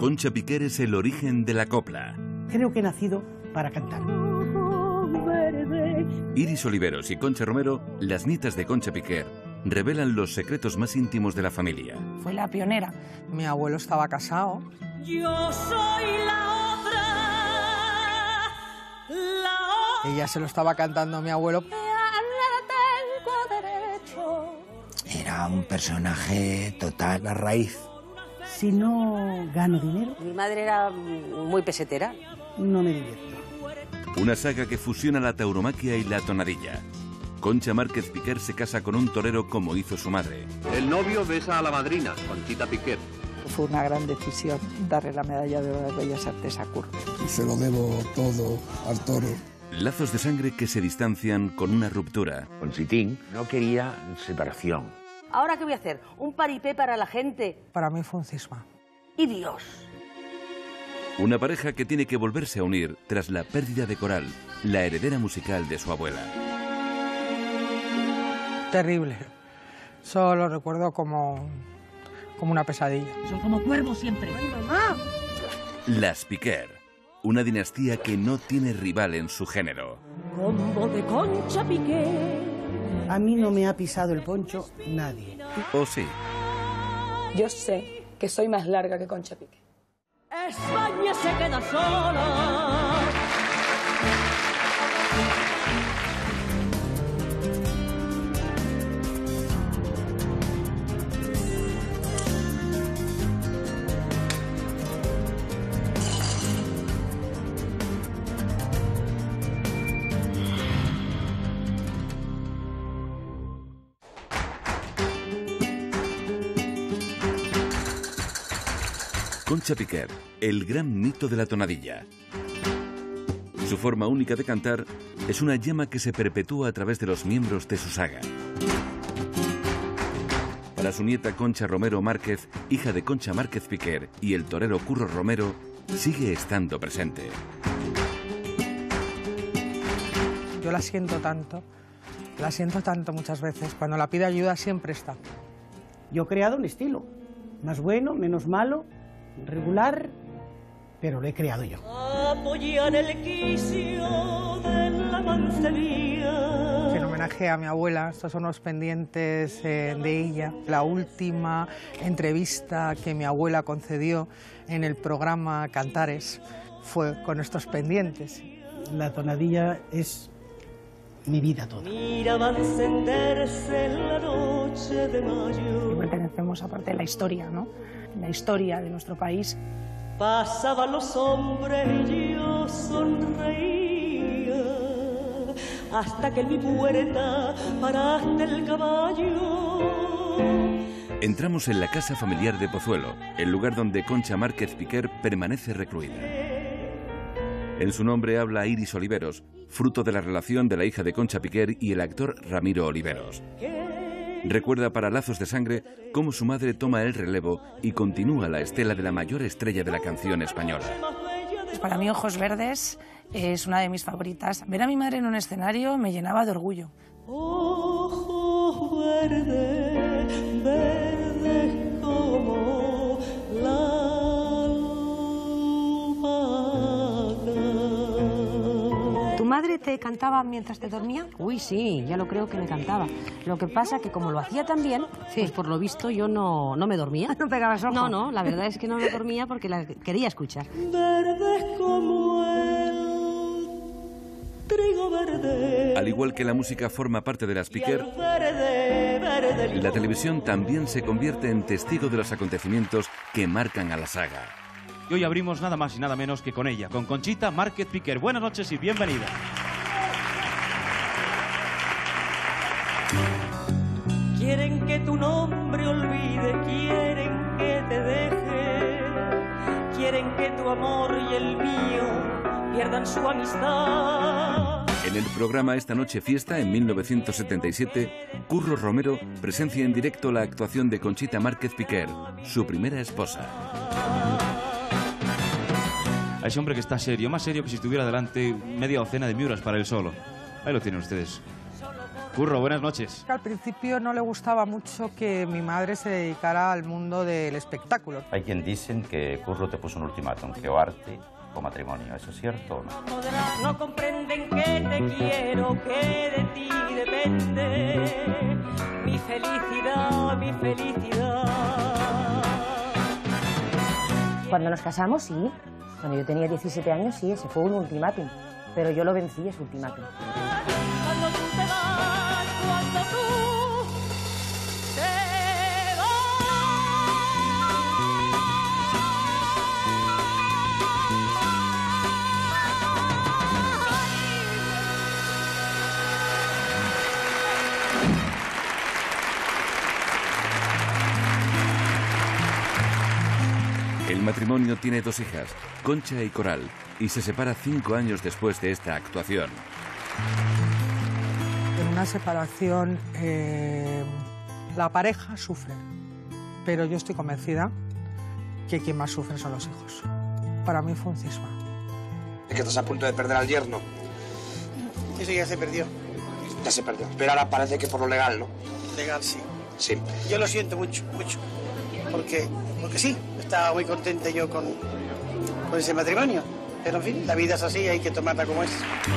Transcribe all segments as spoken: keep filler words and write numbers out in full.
Concha Piquer es el origen de la copla. Creo que he nacido para cantar. Iris Oliveros y Concha Romero, las nietas de Concha Piquer, revelan los secretos más íntimos de la familia. Fue la pionera. Mi abuelo estaba casado. Yo soy la otra, la otra. Ella se lo estaba cantando a mi abuelo. Era un personaje total, la raíz. Si no gano dinero, Mi madre era muy pesetera. no me divierto. Una saga que fusiona la tauromaquia y la tonadilla. Concha Márquez Piquer se casa con un torero como hizo su madre. El novio besa a la madrina, Conchita Piquer. Fue una gran decisión darle la medalla de oro de Bellas Artes a Curro. Se lo debo todo al toro. Lazos de sangre que se distancian con una ruptura. Conchitín no quería separación. ¿Ahora qué voy a hacer? ¿Un paripé para la gente? Para mí fue un cisma. ¡Y Dios! Una pareja que tiene que volverse a unir tras la pérdida de Coral, la heredera musical de su abuela. Terrible. Solo lo recuerdo como, como una pesadilla. Son como cuervos siempre. ¡Mamá! Las Piquer, una dinastía que no tiene rival en su género. Combo de Concha Piquer. A mí no me ha pisado el poncho nadie. ¿O sí? Yo sé que soy más larga que Concha Piquer. España se queda sola. Concha Piquer, el gran mito de la tonadilla. Su forma única de cantar es una llama que se perpetúa a través de los miembros de su saga. Para su nieta Concha Romero Márquez, hija de Concha Márquez Piquer y el torero Curro Romero, sigue estando presente. Yo la siento tanto, la siento tanto muchas veces. Cuando la pide ayuda siempre está. Yo he creado un estilo, más bueno, menos malo, regular, pero lo he creado yo. Apoyan el quicio de la mancebía. En homenaje a mi abuela, estos son los pendientes eh, de ella. La última entrevista que mi abuela concedió en el programa Cantares fue con estos pendientes. La tonadilla es mi vida toda. Mira va a encenderse la noche de mayo. Pertenecemos a parte de la historia, ¿no? La historia de nuestro país. Pasaban los hombres y yo sonreía hasta que en mi puerta paraste el caballo. Entramos en la casa familiar de Pozuelo, el lugar donde Concha Márquez Piquer permanece recluida. En su nombre habla Iris Oliveros, fruto de la relación de la hija de Concha Piquer y el actor Ramiro Oliveros. Recuerda para Lazos de Sangre cómo su madre toma el relevo y continúa la estela de la mayor estrella de la canción española. Para mí, Ojos Verdes es una de mis favoritas. Ver a mi madre en un escenario me llenaba de orgullo. Ojos verdes, verdes como la ¿Tu madre te cantaba mientras te dormía? Uy, sí, ya lo creo que me cantaba. Lo que pasa que como lo hacía tan bien, sí, pues por lo visto yo no, no me dormía. ¿No pegabas ojo? No, no, la verdad es que no me dormía porque la quería escuchar. Verdes como el trigo verde. Al igual que la música forma parte de las Piquer, Verde, verde, la televisión también se convierte en testigo de los acontecimientos que marcan a la saga. Y hoy abrimos nada más y nada menos que con ella, con Conchita Márquez Piquer. Buenas noches y bienvenida. Quieren que tu nombre olvide, quieren que te deje, quieren que tu amor y el mío pierdan su amistad. En el programa Esta Noche Fiesta, en mil novecientos setenta y siete, Curro Romero presencia en directo la actuación de Conchita Márquez Piquer, su primera esposa. A ese hombre que está serio, más serio que si estuviera delante media docena de miuras para él solo. Ahí lo tienen ustedes. Curro, buenas noches. Al principio no le gustaba mucho que mi madre se dedicara al mundo del espectáculo. Hay quien dicen que Curro te puso un ultimátum, que o arte o matrimonio. ¿Eso es cierto o no? No comprenden que te quiero, que de ti depende mi felicidad, mi felicidad. Cuando nos casamos, sí. Cuando yo tenía diecisiete años, sí, ese fue un ultimátum. Pero yo lo vencí, ese ultimátum. Cuando tú te vas, cuando tú te vas. El matrimonio tiene dos hijas, Concha y Coral, y se separa cinco años después de esta actuación. En una separación eh, la pareja sufre, pero yo estoy convencida que quien más sufre son los hijos. Para mí fue un cisma. Es que estás a punto de perder al yerno. Eso ya se perdió. Ya se perdió. Pero ahora parece que por lo legal, ¿no? Legal, sí. Sí. Yo lo siento mucho, mucho. Porque, porque sí, estaba muy contenta yo con, con ese matrimonio. Pero en fin, la vida es así, hay que tomarla como es.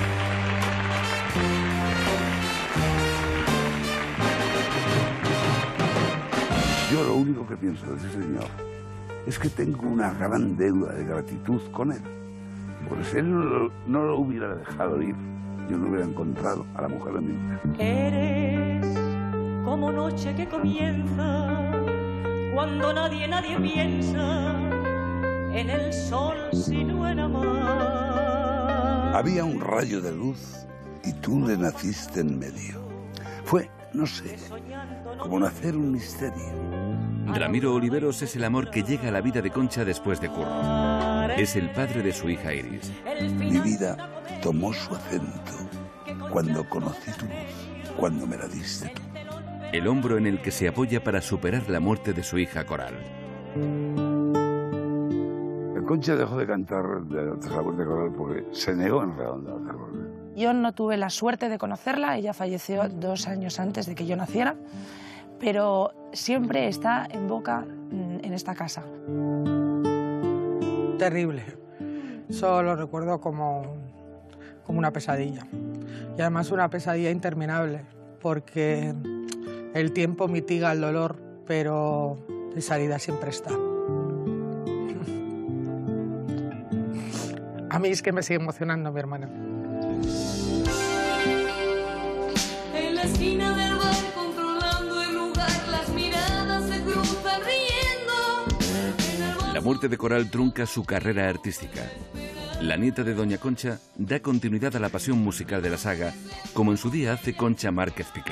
Yo lo único que pienso de ese señor es que tengo una gran deuda de gratitud con él. Porque si él no lo, no lo hubiera dejado ir, yo no hubiera encontrado a la mujer de mi vida. Eres como noche que comienza cuando nadie, nadie piensa en el sol sino en amar. Había un rayo de luz y tú le naciste en medio. Fue, no sé, como nacer un misterio. Ramiro Oliveros es el amor que llega a la vida de Concha después de Curro. Es el padre de su hija Iris. Mi vida tomó su acento cuando conocí tu luz, cuando me la diste tú. El hombro en el que se apoya para superar la muerte de su hija Coral. Concha dejó de cantar de la muerte de Coral porque se negó en Redonda a hacerlo. Yo no tuve la suerte de conocerla, ella falleció dos años antes de que yo naciera, pero siempre está en boca en esta casa. Terrible. Solo lo recuerdo como, como una pesadilla. Y además una pesadilla interminable, porque el tiempo mitiga el dolor, pero esa herida siempre está. A mí es que me sigue emocionando mi hermana. En la esquina del bar, controlando el lugar, las miradas se cruzan riendo. La muerte de Coral trunca su carrera artística. La nieta de Doña Concha da continuidad a la pasión musical de la saga, como en su día hace Concha Márquez Piquer.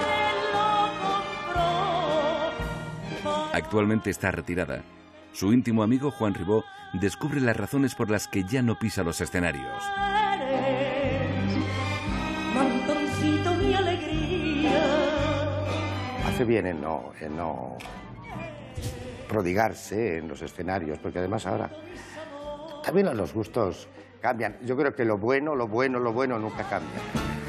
Actualmente está retirada. Su íntimo amigo Juan Ribó descubre las razones por las que ya no pisa los escenarios. Mantoncito, mi alegría. Hace bien en no, en no prodigarse en los escenarios, porque además ahora también los gustos cambian. Yo creo que lo bueno, lo bueno, lo bueno nunca cambia.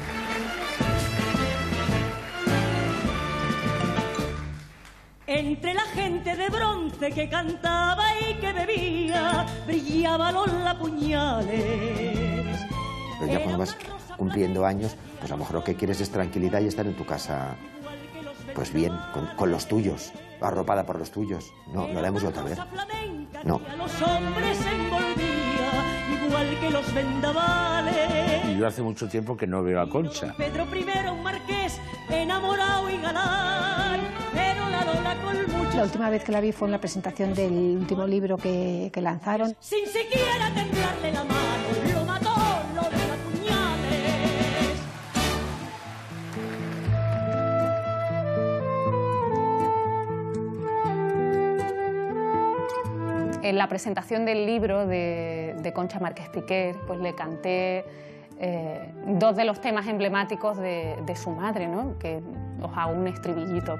Entre la gente de bronce que cantaba y que bebía, brillaba Lola Puñales. Pero ya cuando vas cumpliendo años, pues a lo mejor lo que quieres es tranquilidad y estar en tu casa, pues bien, con, con los tuyos, arropada por los tuyos. No, no la hemos vuelto a ver. No. A los hombres envolvía, igual que los vendavales. Y yo hace mucho tiempo que no veo a Concha. Pedro primero, un marqués, enamorado y galán, pero la Lola con muchos... La última vez que la vi fue en la presentación del último libro que, que lanzaron. Sin siquiera temblarle la mano, lo mató Lola Puñales. En la presentación del libro de, de Concha Márquez Piquer, pues le canté eh, dos de los temas emblemáticos de, de su madre, ¿no? Que os hago un estribillito.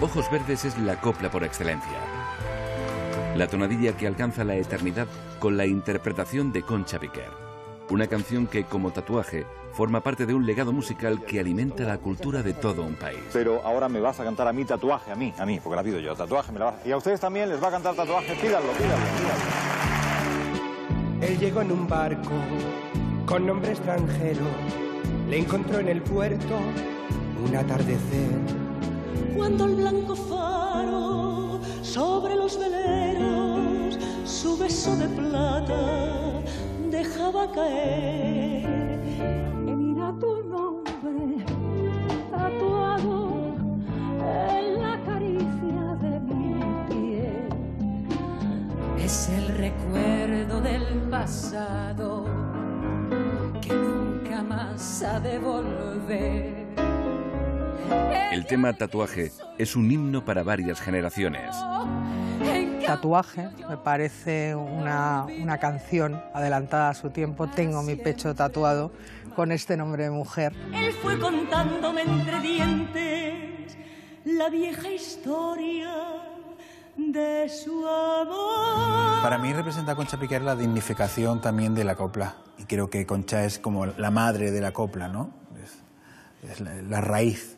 Ojos Verdes es la copla por excelencia. La tonadilla que alcanza la eternidad con la interpretación de Concha Piquer. Una canción que, como tatuaje, forma parte de un legado musical que alimenta la cultura de todo un país. Pero ahora me vas a cantar a mí tatuaje, a mí, a mí, porque la pido yo. Tatuaje me la vas a... Y a ustedes también les va a cantar tatuaje. Pídanlo, pídanlo, pídanlo. Él llegó en un barco con nombre extranjero. Le encontró en el puerto un atardecer. Cuando el blanco faro sobre los veleros su beso de plata dejaba caer. Y mira tu nombre tatuado en la caricia de mi piel. Es el recuerdo del pasado que nunca más ha de volver. El tema Tatuaje es un himno para varias generaciones. Tatuaje me parece una, una canción adelantada a su tiempo. Tengo mi pecho tatuado con este nombre de mujer. Él fue contándome entre dientes la vieja historia de su amor. Para mí representa Concha Piquer la dignificación también de la copla. Y creo que Concha es como la madre de la copla, ¿no? Es, es la, la raíz.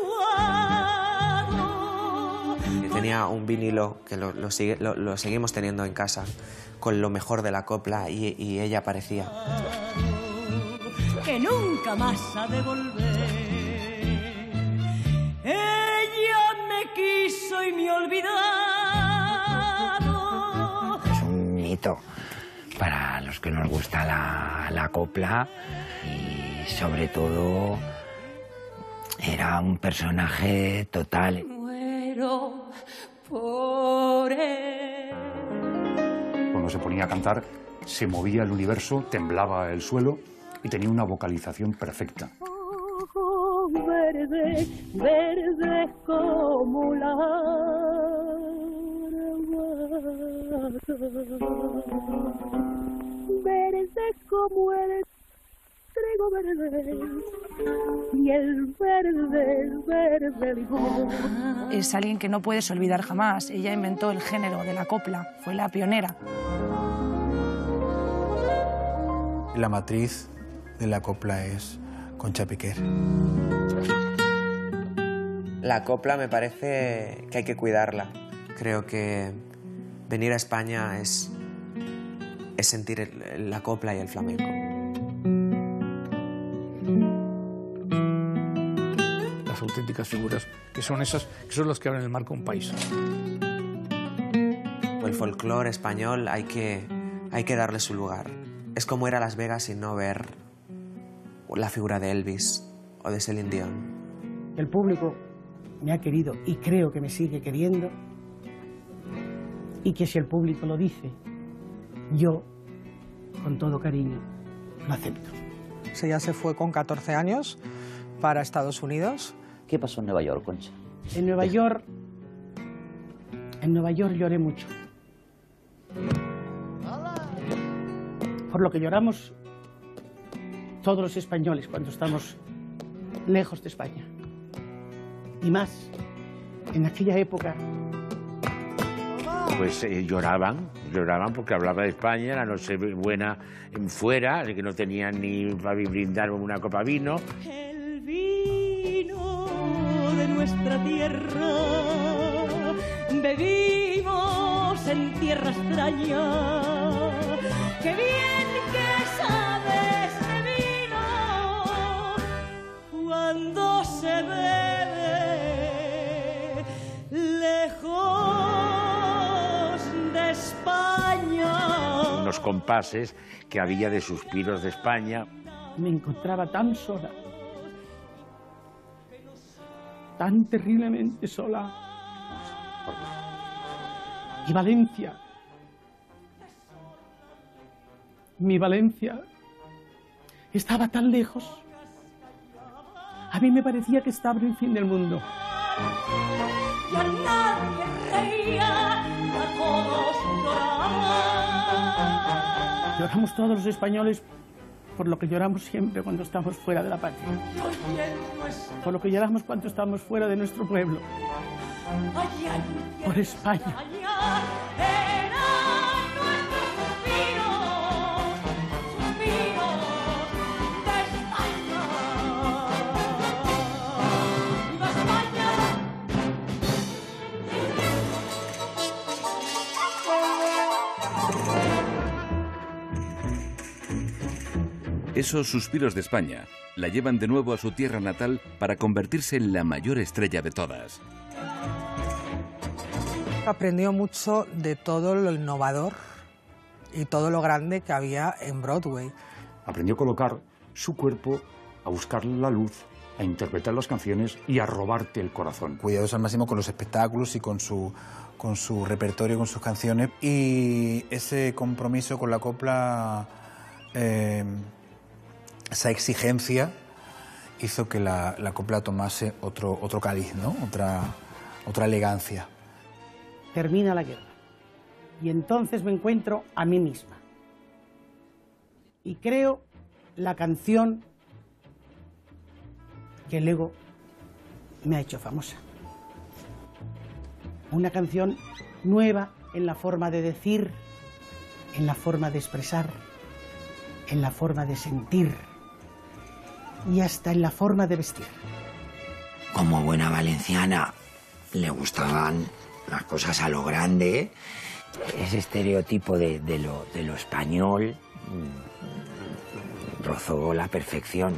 Tenía un vinilo que lo, lo, sigue, lo, lo seguimos teniendo en casa con lo mejor de la copla y, y ella aparecía. Que nunca más ha de volver. Ella me quiso y me ha olvidado. Es un mito para los que nos gusta la, la copla y sobre todo era un personaje total. Muero por él. Cuando se ponía a cantar, se movía el universo, temblaba el suelo y tenía una vocalización perfecta. Oh, verde, verde como la aguada. Verde como el trigo verde y el verde, el verde limón. Es alguien que no puedes olvidar jamás. Ella inventó el género de la copla, fue la pionera. La matriz de la copla es Concha Piquer. La copla me parece que hay que cuidarla. Creo que venir a España es, es sentir el, la copla y el flamenco. Las auténticas figuras, que son esas, que son las que abren el marco a un país. El folclore español hay que, hay que darle su lugar. Es como ir a Las Vegas y no ver la figura de Elvis o de Celine Dion. El público me ha querido y creo que me sigue queriendo, y que si el público lo dice, yo, con todo cariño, lo acepto. Ella se fue con catorce años para Estados Unidos. ¿Qué pasó en Nueva York, Concha? En Nueva York, en Nueva York lloré mucho. Por lo que lloramos todos los españoles cuando estamos lejos de España. Y más, en aquella época. Pues eh, lloraban, lloraban porque hablaba de España, la Nochebuena fuera, que no tenían ni para brindar una copa de vino. El vino de nuestra tierra, bebimos en tierra extraña. ¡Qué bien que sabes de vino cuando se bebe lejos de España! Unos compases que había de suspiros de España. Me encontraba tan sola, tan terriblemente sola. Y Valencia, mi Valencia, estaba tan lejos. A mí me parecía que estaba en el fin del mundo. Y a nadie reía, a todos lloraban. Lloramos todos los españoles por lo que lloramos siempre cuando estamos fuera de la patria. Por lo que lloramos cuando estamos fuera de nuestro pueblo. por España. Esos suspiros de España la llevan de nuevo a su tierra natal para convertirse en la mayor estrella de todas. Aprendió mucho de todo lo innovador y todo lo grande que había en Broadway. Aprendió a colocar su cuerpo, a buscar la luz, a interpretar las canciones y a robarte el corazón. Cuidadoso al máximo con los espectáculos y con su, con su repertorio, con sus canciones. Y ese compromiso con la copla, eh, esa exigencia, hizo que la, la copla tomase otro, otro cariz, ¿no? Otra, otra elegancia. Termina la guerra y entonces me encuentro a mí misma y creo la canción que luego me ha hecho famosa. Una canción nueva en la forma de decir, en la forma de expresar, en la forma de sentir y hasta en la forma de vestir. Como buena valenciana, le gustaban las cosas a lo grande. Ese estereotipo de, de, lo, de lo español mmm, rozó la perfección.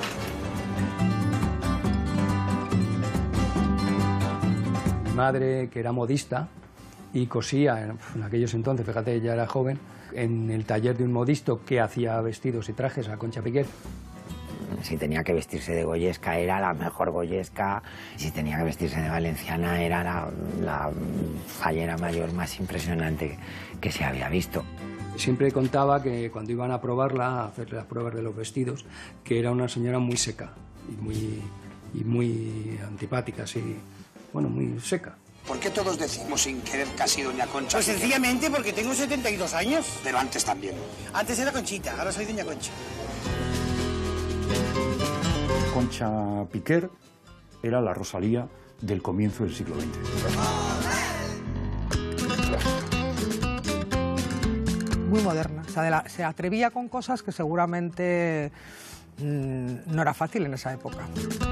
Mi madre, que era modista y cosía en, en aquellos entonces, fíjate, ella era joven, en el taller de un modisto que hacía vestidos y trajes a Concha Piquer. Si tenía que vestirse de goyesca era la mejor goyesca, si tenía que vestirse de valenciana era la, la fallera mayor más impresionante que se había visto. Siempre contaba que cuando iban a probarla, a hacer las pruebas de los vestidos, que era una señora muy seca y muy, y muy antipática, así, bueno, muy seca. ¿Por qué todos decimos sin querer casi doña Concha? Pues sencillamente porque tengo setenta y dos años. Pero antes también. Antes era Conchita, ahora soy doña Concha. Concha Piquer era la Rosalía del comienzo del siglo veinte. Muy moderna, o sea, de la, se atrevía con cosas que seguramente mmm, no era fácil en esa época.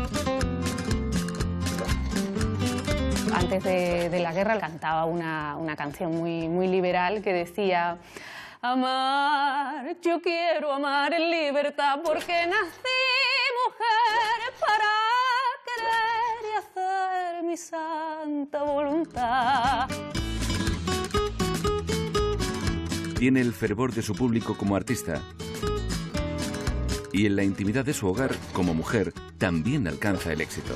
Antes de, de la guerra cantaba una, una canción muy, muy liberal que decía: amar, yo quiero amar en libertad porque nací mujer para querer y hacer mi santa voluntad. Tiene el fervor de su público como artista y en la intimidad de su hogar como mujer también alcanza el éxito.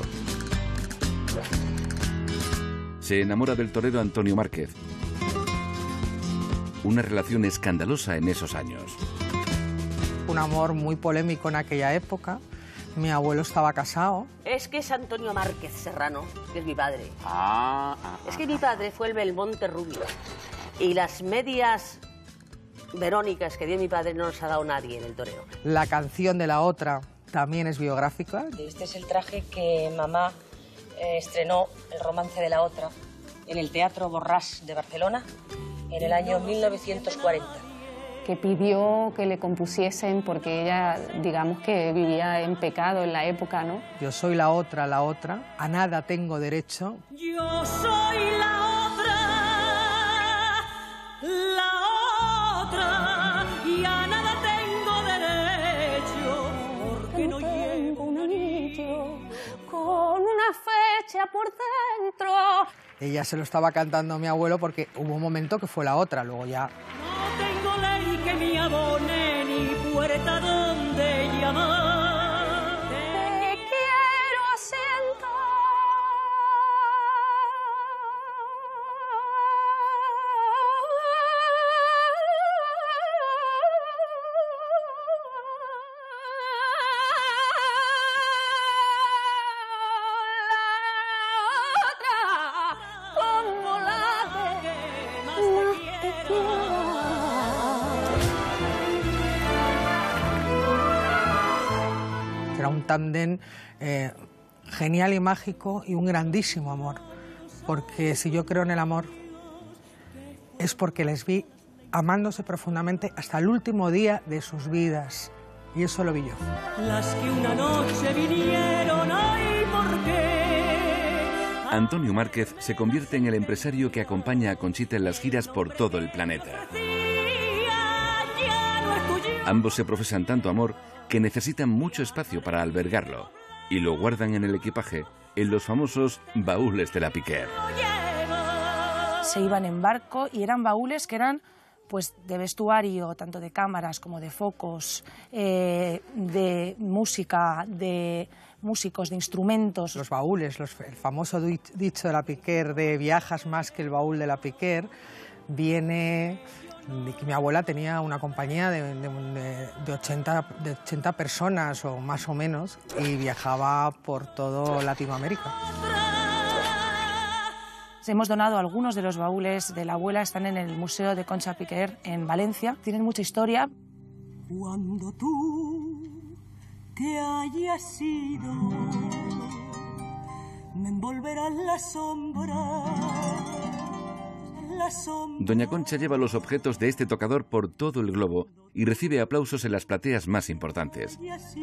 Se enamora del torero Antonio Márquez. Una relación escandalosa en esos años. Un amor muy polémico en aquella época. Mi abuelo estaba casado. Es que es Antonio Márquez Serrano, que es mi padre. Ah, ah, es que mi padre fue el Belmonte Rubio. Y las medias verónicas que dio mi padre no nos ha dado nadie en el toreo. La canción de la otra también es biográfica. Este es el traje que mamá eh, estrenó, el romance de la otra, en el Teatro Borràs de Barcelona en el año mil novecientos cuarenta. Que pidió que le compusiesen porque ella, digamos que vivía en pecado en la época, ¿no? Yo soy la otra, la otra, a nada tengo derecho. Yo soy la otra, la otra, y a nada tengo derecho, porque no llevo un anillo con una fecha por dentro. Ella se lo estaba cantando a mi abuelo porque hubo un momento que fue la otra, luego ya... No tengo ley que me abone ni puerta donde llamar. Te quiero asentar. Era un tándem eh, genial y mágico y un grandísimo amor. porque si yo creo en el amor es porque les vi amándose profundamente hasta el último día de sus vidas, y eso lo vi yo. Las que una noche vinieron, ay, ¿por qué? Antonio Márquez se convierte en el empresario que acompaña a Conchita en las giras por todo el planeta. Ambos se profesan tanto amor que necesitan mucho espacio para albergarlo y lo guardan en el equipaje en los famosos baúles de la Piquer. Se iban en barco y eran baúles que eran pues de vestuario, tanto de cámaras como de focos, eh, de música, de músicos, de instrumentos. Los baúles, los, el famoso dicho de la Piquer de viajas más que el baúl de la Piquer, viene de que mi abuela tenía una compañía de, de, de, ochenta, de ochenta personas o más o menos y viajaba por todo Latinoamérica. Hemos donado algunos de los baúles de la abuela, están en el Museo de Concha Piquer en Valencia, tienen mucha historia. Cuando tú te hayas ido, me envolverán las sombras. Doña Concha lleva los objetos de este tocador por todo el globo y recibe aplausos en las plateas más importantes.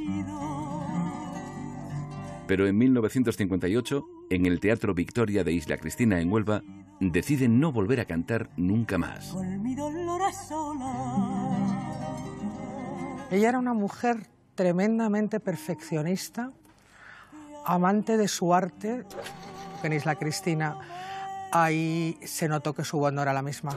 Pero en mil novecientos cincuenta y ocho, en el Teatro Victoria de Isla Cristina en Huelva, decide no volver a cantar nunca más. Ella era una mujer tremendamente perfeccionista, amante de su arte. En Isla Cristina ahí se notó que su voz no era la misma.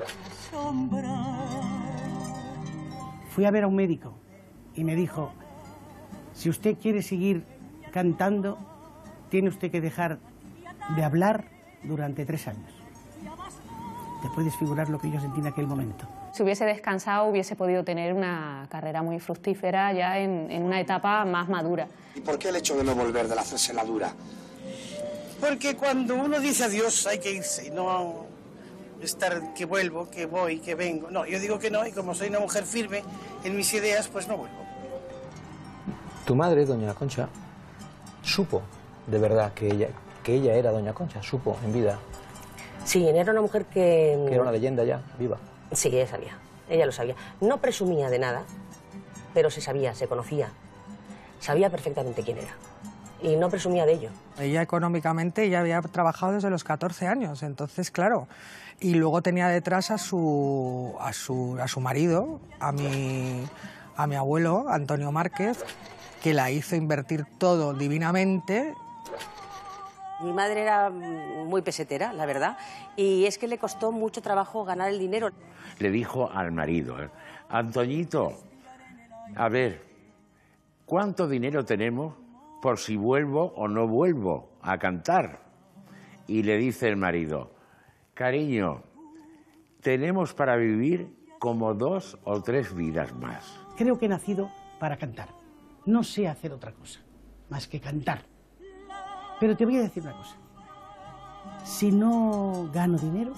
Fui a ver a un médico y me dijo, si usted quiere seguir cantando, tiene usted que dejar de hablar durante tres años. Te puedes figurar lo que yo sentí en aquel momento. Si hubiese descansado, hubiese podido tener una carrera muy fructífera ya en, en una etapa más madura. ¿Y por qué el hecho de no volver, de hacerse la dura? Porque cuando uno dice adiós hay que irse y no estar que vuelvo, que voy, que vengo. No, yo digo que no y como soy una mujer firme en mis ideas, pues no vuelvo. Tu madre, doña Concha, supo de verdad que ella, que ella era doña Concha, supo en vida. Sí, era una mujer que... Que era una leyenda ya, viva. Sí, ella sabía, ella lo sabía. No presumía de nada, pero se sabía, se conocía. Sabía perfectamente quién era. Y no presumía de ello. Ella económicamente ya había trabajado desde los catorce años, entonces, claro, y luego tenía detrás a su, a su, a su marido, a mi, a mi abuelo, Antonio Márquez, que la hizo invertir todo divinamente. Mi madre era muy pesetera, la verdad, y es que le costó mucho trabajo ganar el dinero. Le dijo al marido, ¿eh? Antoñito, a ver, ¿cuánto dinero tenemos por si vuelvo o no vuelvo a cantar? Y le dice el marido, cariño, tenemos para vivir como dos o tres vidas más. Creo que he nacido para cantar. No sé hacer otra cosa, más que cantar. Pero te voy a decir una cosa. Si no gano dinero,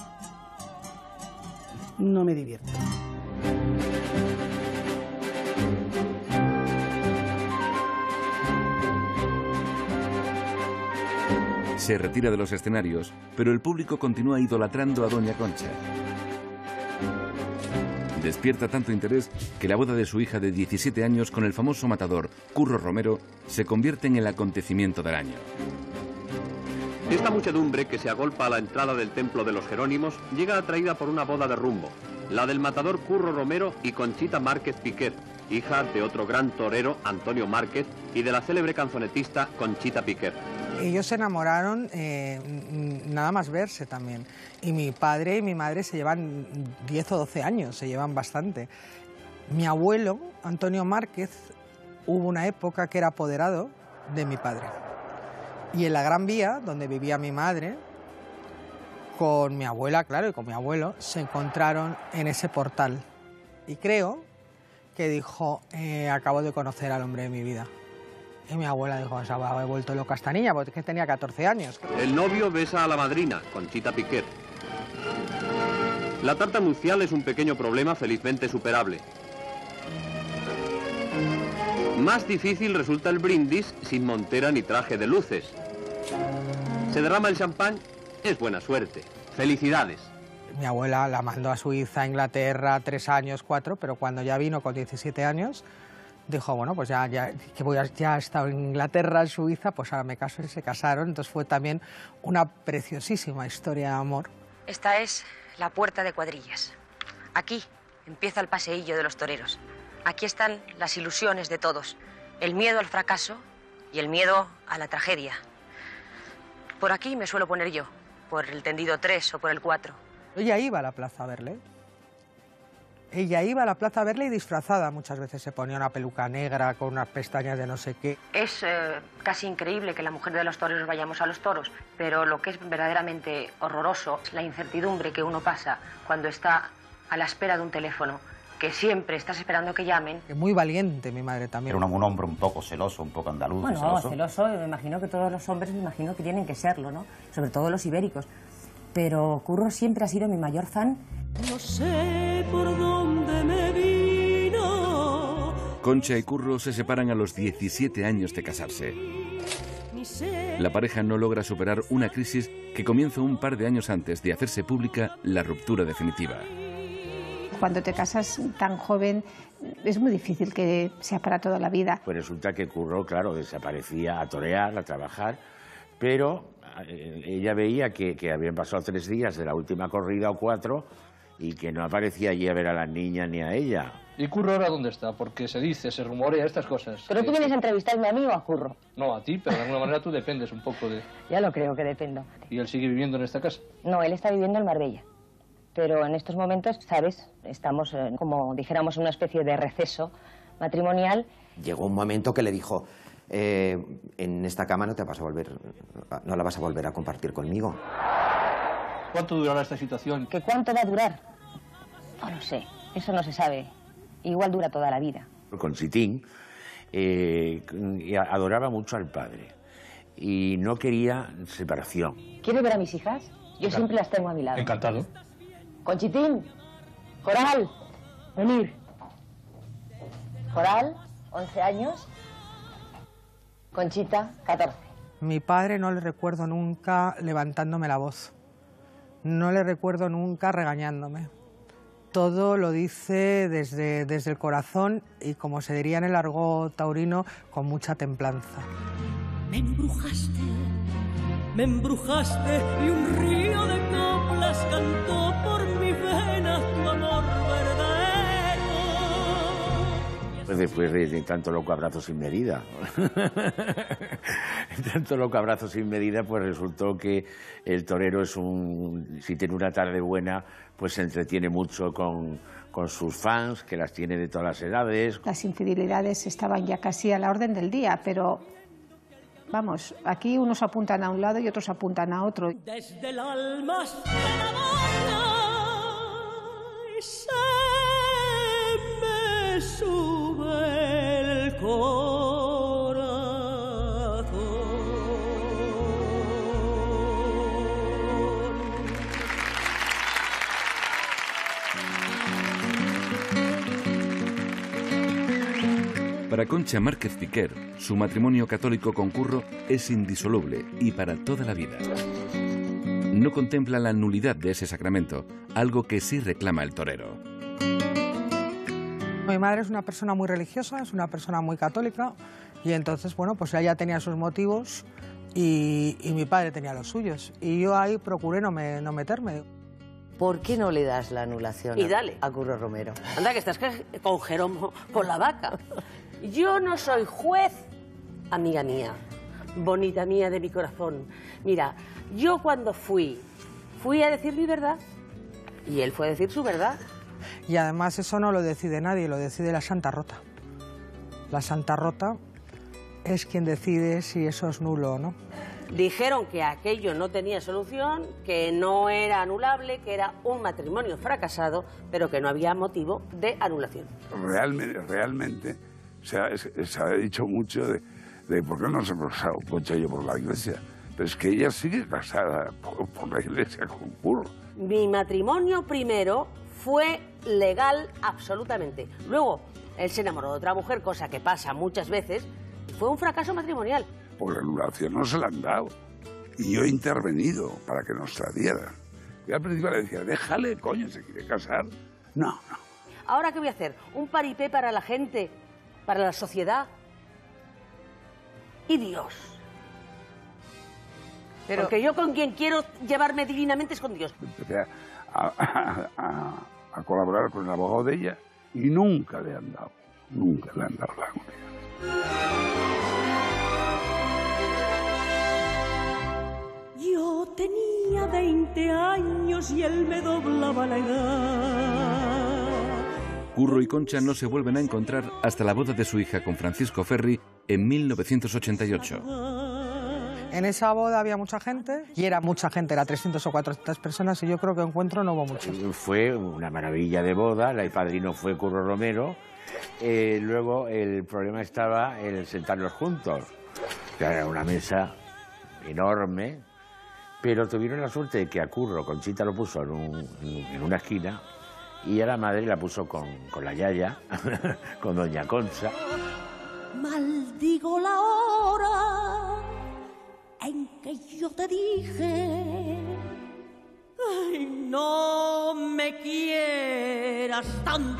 no me divierto. Se retira de los escenarios, pero el público continúa idolatrando a Doña Concha. Despierta tanto interés que la boda de su hija de diecisiete años con el famoso matador Curro Romero se convierte en el acontecimiento del año. Esta muchedumbre que se agolpa a la entrada del templo de los Jerónimos llega atraída por una boda de rumbo, la del matador Curro Romero y Conchita Márquez Piquer, hija de otro gran torero, Antonio Márquez, y de la célebre canzonetista Conchita Piquer. Ellos se enamoraron eh, nada más verse también. Y mi padre y mi madre se llevan diez o doce años, se llevan bastante. Mi abuelo, Antonio Márquez, hubo una época que era apoderado de mi padre. Y en la Gran Vía, donde vivía mi madre, con mi abuela, claro, y con mi abuelo, se encontraron en ese portal. Y creo que dijo, eh, acabo de conocer al hombre de mi vida. Y mi abuela dijo, o sea, he vuelto loca esta niña, porque es que tenía catorce años. El novio besa a la madrina, Conchita Piquer. La tarta nupcial es un pequeño problema felizmente superable. Más difícil resulta el brindis sin montera ni traje de luces. Se derrama el champán Es buena suerte. Felicidades. Mi abuela la mandó a Suiza, a Inglaterra, tres años, cuatro, pero cuando ya vino con diecisiete años, dijo, bueno, pues ya, ya, que voy a, ya he estado en Inglaterra, en Suiza, pues ahora me caso, y se casaron. Entonces fue también una preciosísima historia de amor. Esta es la puerta de Cuadrillas. Aquí empieza el paseillo de los toreros. Aquí están las ilusiones de todos, el miedo al fracaso y el miedo a la tragedia. Por aquí me suelo poner yo, por el tendido tres o por el cuatro. Ella iba a la plaza a verle. Ella iba a la plaza a verle y disfrazada. Muchas veces se ponía una peluca negra con unas pestañas de no sé qué. Es eh, casi increíble que la mujer de los toreros vayamos a los toros, pero lo que es verdaderamente horroroso es la incertidumbre que uno pasa cuando está a la espera de un teléfono, que siempre estás esperando que llamen. Muy valiente mi madre también. Era un, un hombre un poco celoso, un poco andaluz. Bueno, celoso. celoso, me imagino que todos los hombres me imagino que tienen que serlo, ¿no? Sobre todo los ibéricos. Pero Curro siempre ha sido mi mayor fan. No sé por dónde me vino. Concha y Curro se separan a los diecisiete años de casarse. La pareja no logra superar una crisis que comienza un par de años antes de hacerse pública la ruptura definitiva. Cuando te casas tan joven es muy difícil que sea para toda la vida. Pues resulta que Curro, claro, desaparecía a torear, a trabajar, pero ella veía que, que habían pasado tres días de la última corrida o cuatro y que no aparecía allí a ver a las niñas ni a ella. ¿Y Curro ahora dónde está? Porque se dice, se rumorea estas cosas. ¿Pero tú vienes a entrevistarme a mí o a Curro? No, a ti, pero de alguna manera tú dependes un poco de... Ya lo creo que dependo. ¿Y él sigue viviendo en esta casa? No, él está viviendo en Marbella. Pero en estos momentos, ¿sabes? Estamos, eh, como dijéramos, en una especie de receso matrimonial. Llegó un momento que le dijo... Eh, en esta cama no te vas a volver, no la vas a volver a compartir conmigo. ¿Cuánto durará esta situación? ¿Qué cuánto va a durar? No lo sé, eso no se sabe. Igual dura toda la vida. Con Chitín eh, adoraba mucho al padre y no quería separación. ¿Quieres ver a mis hijas? Yo Encantado. siempre las tengo a mi lado. Encantado. Conchitín, Coral, venir. Coral, once años. Conchita, catorce. Mi padre no le recuerdo nunca levantándome la voz. No le recuerdo nunca regañándome. Todo lo dice desde, desde el corazón y, como se diría en el argot taurino, con mucha templanza. Me embrujaste, me embrujaste y un río de coplas cantó por mis venas tu amor verdadero. Pues después de, de tanto loco abrazo sin medida, tanto loco abrazo sin medida, pues resultó que el torero es un, si tiene una tarde buena, pues se entretiene mucho con, con sus fans, que las tiene de todas las edades. Las infidelidades estaban ya casi a la orden del día, pero vamos, aquí unos apuntan a un lado y otros apuntan a otro. Desde el alma hasta la boca y se me sube el corazón. Para Concha Márquez Piquer, su matrimonio católico con Curro es indisoluble y para toda la vida. No contempla la nulidad de ese sacramento, algo que sí reclama el torero. Mi madre es una persona muy religiosa, es una persona muy católica, y entonces, bueno, pues ella tenía sus motivos y, y mi padre tenía los suyos. Y yo ahí procuré no, me, no meterme. ¿Por qué no le das la anulación Y a, dale. a Curro Romero? Anda, que estás con Jeromo por la vaca. Yo no soy juez, amiga mía, bonita mía de mi corazón. Mira, yo cuando fui, fui a decir mi verdad y él fue a decir su verdad. Y además eso no lo decide nadie, lo decide la Santa Rota. La Santa Rota es quien decide si eso es nulo o no. Dijeron que aquello no tenía solución, que no era anulable, que era un matrimonio fracasado, pero que no había motivo de anulación. Realmente, realmente se ha, se ha dicho mucho de, de por qué no se ha casado Concha y yo por la iglesia. Pero es que ella sigue casada por, por la iglesia con Curro. Mi matrimonio primero fue legal absolutamente. Luego, él se enamoró de otra mujer, cosa que pasa muchas veces, y fue un fracaso matrimonial. Por la anulación no se la han dado. Y yo he intervenido para que nos tradiera. Y al principio le decía, déjale, coño, se quiere casar. No, no. ¿Ahora qué voy a hacer? ¿Un paripé para la gente? ¿Para la sociedad? ¿Y Dios? Pero... Porque yo con quien quiero llevarme divinamente es con Dios. Empecé a, a, a, a colaborar con el abogado de ella y nunca le han dado, nunca le han dado la comunidad. Yo tenía veinte años y él me doblaba la edad. Curro y Concha no se vuelven a encontrar hasta la boda de su hija con Francisco Ferri en mil novecientos ochenta y ocho. En esa boda había mucha gente, y era mucha gente, era trescientas o cuatrocientas personas, y yo creo que encuentro no hubo mucho. Fue una maravilla de boda, el padrino fue Curro Romero, eh, luego el problema estaba en sentarnos juntos. Era una mesa enorme, pero tuvieron la suerte de que a Curro Conchita lo puso en, un, en una esquina, y a la madre la puso con, con la yaya, con doña Concha. Maldigo la hora en que yo te dije, ay, no me quieras tanto.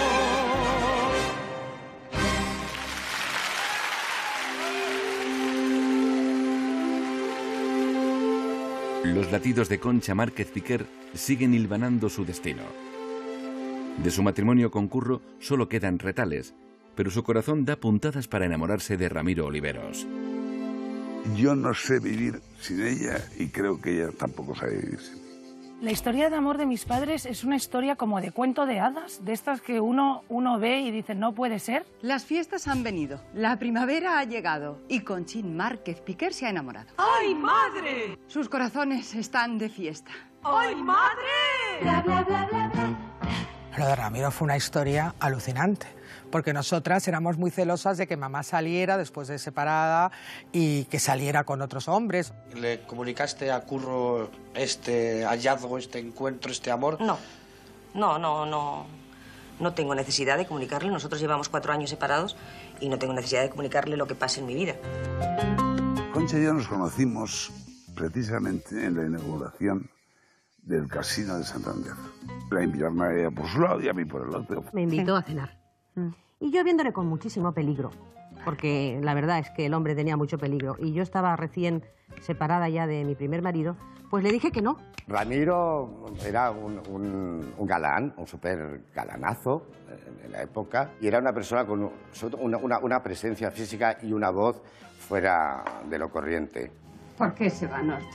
Los latidos de Concha Márquez Piquer siguen hilvanando su destino. De su matrimonio con Curro solo quedan retales, pero su corazón da puntadas para enamorarse de Ramiro Oliveros. Yo no sé vivir sin ella y creo que ella tampoco sabe vivir sin mí. La historia de amor de mis padres es una historia como de cuento de hadas, de estas que uno, uno ve y dice, no puede ser. Las fiestas han venido, la primavera ha llegado y Conchín Márquez Piquer se ha enamorado. ¡Ay, madre! Sus corazones están de fiesta. ¡Ay, madre! Bla, bla, bla, bla, bla. Lo de Ramiro fue una historia alucinante, porque nosotras éramos muy celosas de que mamá saliera después de separada y que saliera con otros hombres. ¿Le comunicaste a Curro este hallazgo, este encuentro, este amor? No, no, no, no. No tengo necesidad de comunicarle. Nosotros llevamos cuatro años separados y no tengo necesidad de comunicarle lo que pasa en mi vida. Concha y yo nos conocimos precisamente en la inauguración del Casino de Santander. La invitaron a ella por su lado y a mí por el otro. Me invitó a cenar. Mm. Y yo viéndole con muchísimo peligro, porque la verdad es que el hombre tenía mucho peligro y yo estaba recién separada ya de mi primer marido, pues le dije que no. Ramiro era un, un, un galán, un súper galanazo en, en la época, y era una persona con una, una, una presencia física y una voz fuera de lo corriente. ¿Por qué se va norte?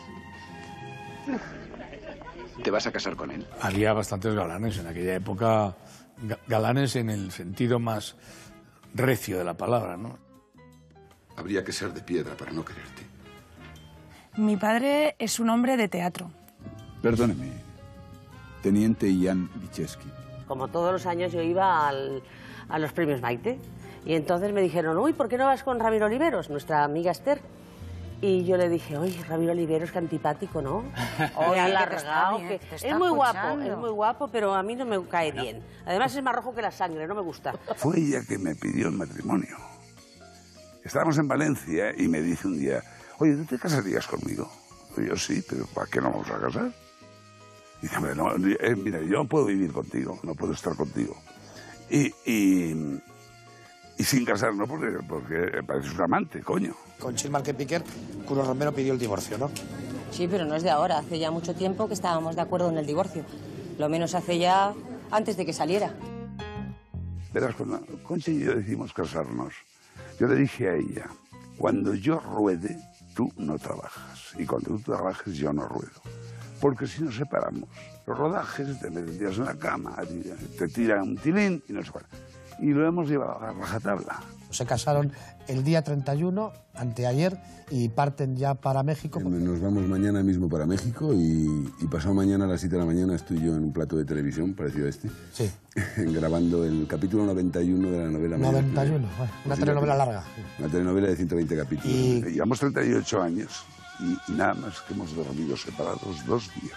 ¿Te vas a casar con él? Había bastantes galanes en aquella época, galanes en el sentido más recio de la palabra, ¿no? Habría que ser de piedra para no quererte. Mi padre es un hombre de teatro. Perdóneme, teniente Jan Lichewski. Como todos los años yo iba al, a los premios Maite y entonces me dijeron, uy, ¿por qué no vas con Ramiro Oliveros, nuestra amiga Esther? Y yo le dije, oye, Ramiro Oliveros, qué antipático, ¿no? Oye, alargado, que que es muy guapo, es muy guapo, pero a mí no me cae bien. Además es más rojo que la sangre, no me gusta. Fue ella que me pidió el matrimonio. Estábamos en Valencia y me dice un día, oye, ¿tú te casarías conmigo? Y yo, sí, pero ¿para qué no vamos a casar? Y dice, hombre, no, eh, mira, yo no puedo vivir contigo, no puedo estar contigo. Y, y, y sin casarnos, porque, porque pareces un amante, coño. Conchín Márquez Piquer, Curro Romero pidió el divorcio, ¿no? Sí, pero no es de ahora. Hace ya mucho tiempo que estábamos de acuerdo en el divorcio. Lo menos hace ya antes de que saliera. Verás, cuando Concha y yo decidimos casarnos, yo le dije a ella, cuando yo ruede, tú no trabajas. Y cuando tú trabajes, yo no ruedo. Porque si nos separamos, los rodajes te metías en la cama, te tiran un tilín y no sé cuál. Y lo hemos llevado a rajatabla. Se casaron el día treinta y uno, anteayer, y parten ya para México. Nos vamos mañana mismo para México y, y pasado mañana a las siete de la mañana estoy yo en un plato de televisión parecido a este. Sí. Grabando el capítulo noventa y uno de la novela. noventa y uno, bueno, una telenovela larga. Una telenovela de ciento veinte capítulos. Y... Llevamos treinta y ocho años y nada más que hemos dormido separados dos días.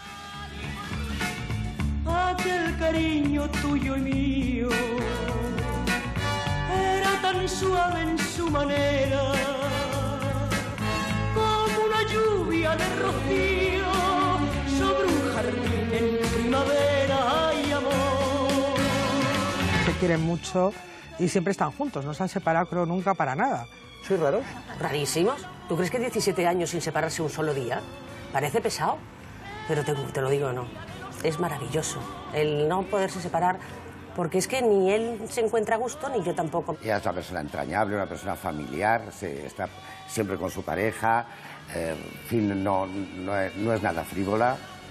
Aquel cariño tuyo y mío era tan suave en su manera, como una lluvia lluvia de rocío sobre un jardín en primavera hay amor. Se quieren mucho y siempre están juntos, no se han separado creo nunca para nada. ¿Soy raro? ¿Rarísimos? ¿Tú crees que diecisiete años sin separarse un solo día? Parece pesado, pero te, te lo digo, no. Es maravilloso el no poderse separar, porque es que ni él se encuentra a gusto, ni yo tampoco. Ella es una persona entrañable, una persona familiar, se, está siempre con su pareja, eh, en fin, no, no, es, no es nada frívola.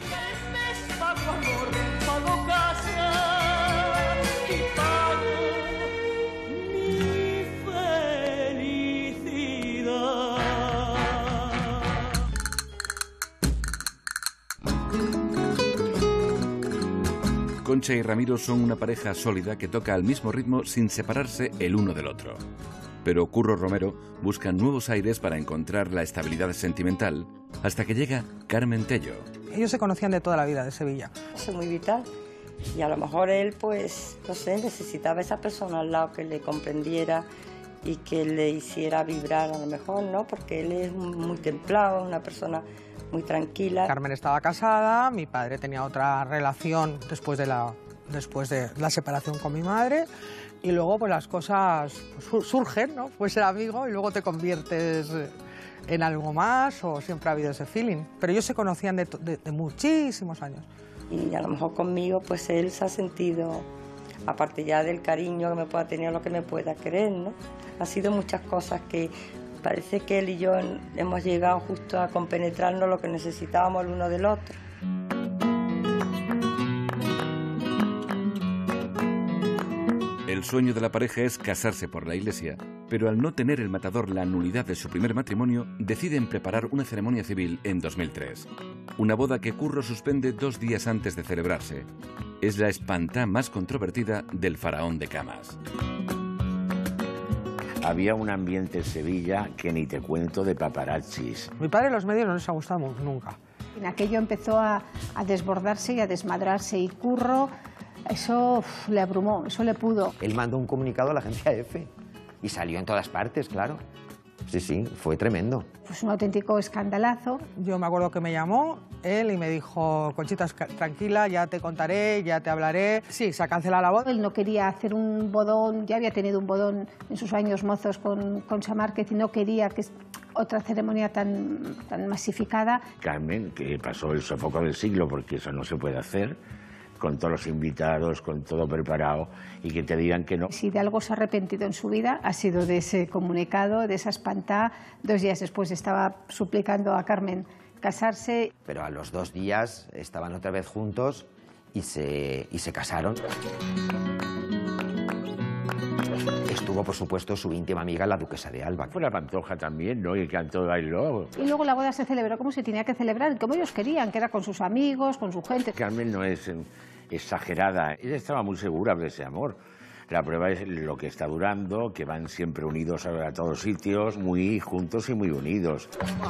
Concha y Ramiro son una pareja sólida que toca al mismo ritmo sin separarse el uno del otro. Pero Curro Romero busca nuevos aires para encontrar la estabilidad sentimental hasta que llega Carmen Tello. Ellos se conocían de toda la vida de Sevilla. Eso es muy vital. Y a lo mejor él, pues, no sé, necesitaba esa persona al lado que le comprendiera y que le hiciera vibrar a lo mejor, ¿no? Porque él es muy templado, una persona muy tranquila. Carmen estaba casada, mi padre tenía otra relación después de la, después de la separación con mi madre y luego pues las cosas pues, surgen, ¿no? Puedes ser amigo y luego te conviertes en algo más o siempre ha habido ese feeling. Pero ellos se conocían de, de, de muchísimos años. Y a lo mejor conmigo pues él se ha sentido, aparte ya del cariño que me pueda tener o lo que me pueda querer, ¿no? Ha sido muchas cosas que parece que él y yo hemos llegado justo a compenetrarnos lo que necesitábamos el uno del otro. El sueño de la pareja es casarse por la iglesia, pero al no tener el matador la nulidad de su primer matrimonio, deciden preparar una ceremonia civil en dos mil tres. Una boda que Curro suspende dos días antes de celebrarse. Es la espantá más controvertida del faraón de camas. Había un ambiente en Sevilla que ni te cuento de paparazzis. Mi padre y los medios no les ha gustado nunca. En aquello empezó a, a desbordarse y a desmadrarse y Curro, eso uf, le abrumó, eso le pudo. Él mandó un comunicado a la agencia Efe y salió en todas partes, claro. Sí, sí, fue tremendo. Pues un auténtico escandalazo. Yo me acuerdo que me llamó él y me dijo, Conchita, tranquila, ya te contaré, ya te hablaré. Sí, se ha cancelado la boda. Él no quería hacer un bodón, ya había tenido un bodón en sus años mozos con Concha Márquez y no quería que otra ceremonia tan, tan masificada. Carmen, que pasó el sofoco del siglo, porque eso no se puede hacer, con todos los invitados, con todo preparado, y que te digan que no. Si de algo se ha arrepentido en su vida, ha sido de ese comunicado, de esa espantá. Dos días después estaba suplicando a Carmen casarse. Pero a los dos días estaban otra vez juntos y se, y se casaron. Estuvo, por supuesto, su íntima amiga, la duquesa de Alba. Fue la Pantoja también, ¿no? Y cantó y bailó. Y luego la boda se celebró como se tenía que celebrar, como ellos querían, que era con sus amigos, con su gente. Carmen no es exagerada, ella estaba muy segura de ese amor. La prueba es lo que está durando, que van siempre unidos a, a todos sitios, muy juntos y muy unidos.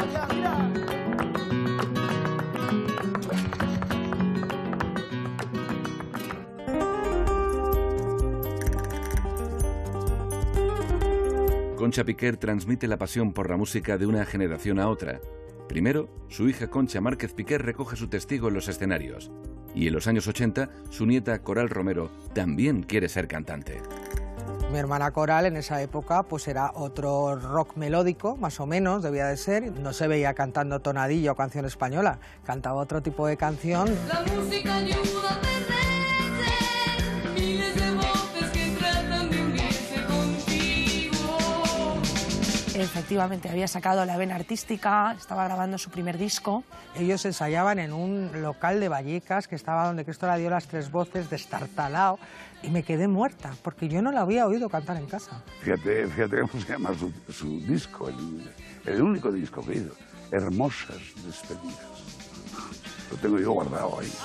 Concha Piquer transmite la pasión por la música de una generación a otra. Primero, su hija Concha Márquez Piquer recoge su testigo en los escenarios. Y en los años ochenta, su nieta Coral Romero también quiere ser cantante. Mi hermana Coral en esa época pues era otro rock melódico, más o menos, debía de ser. No se veía cantando tonadilla o canción española, cantaba otro tipo de canción. La música ayuda a perderse, miles de voces que tratan de unirse contigo. Efectivamente, había sacado la vena artística, estaba grabando su primer disco. Ellos ensayaban en un local de Vallecas, que estaba donde Cristo la dio las tres voces, destartalado, y me quedé muerta, porque yo no la había oído cantar en casa. Fíjate, fíjate cómo se llama su, su disco, el, el único disco que hizo, Hermosas Despedidas. Lo tengo yo guardado ahí.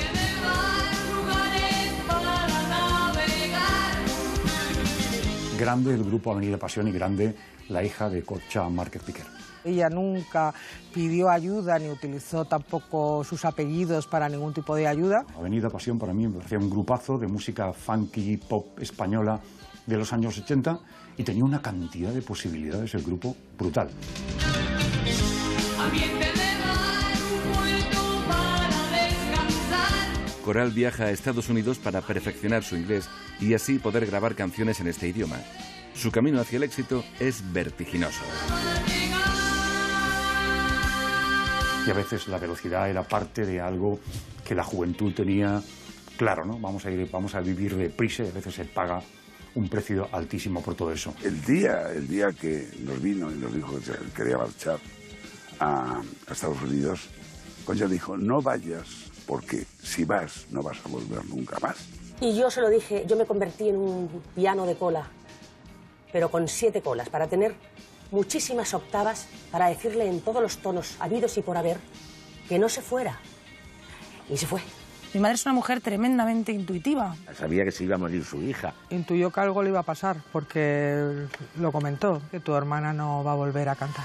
Grande el grupo Avenida Pasión y grande la hija de Concha Márquez Piquer. Ella nunca pidió ayuda ni utilizó tampoco sus apellidos para ningún tipo de ayuda. Avenida Pasión para mí me parecía un grupazo de música funky, pop española de los años ochenta y tenía una cantidad de posibilidades el grupo brutal. Ambiente de Coral viaja a Estados Unidos para perfeccionar su inglés y así poder grabar canciones en este idioma. Su camino hacia el éxito es vertiginoso. Y a veces la velocidad era parte de algo que la juventud tenía claro, ¿no? Vamos a ir, vamos a vivir deprisa y a veces se paga un precio altísimo por todo eso. El día, el día que nos vino y nos dijo que quería marchar a, a Estados Unidos, Concha dijo, no vayas, porque si vas no vas a volver nunca más. Y yo se lo dije, yo me convertí en un piano de cola, pero con siete colas, para tener muchísimas octavas, para decirle en todos los tonos habidos y por haber que no se fuera. Y se fue. Mi madre es una mujer tremendamente intuitiva. Sabía que se iba a morir su hija. Intuyó que algo le iba a pasar, porque lo comentó, que tu hermana no va a volver a cantar.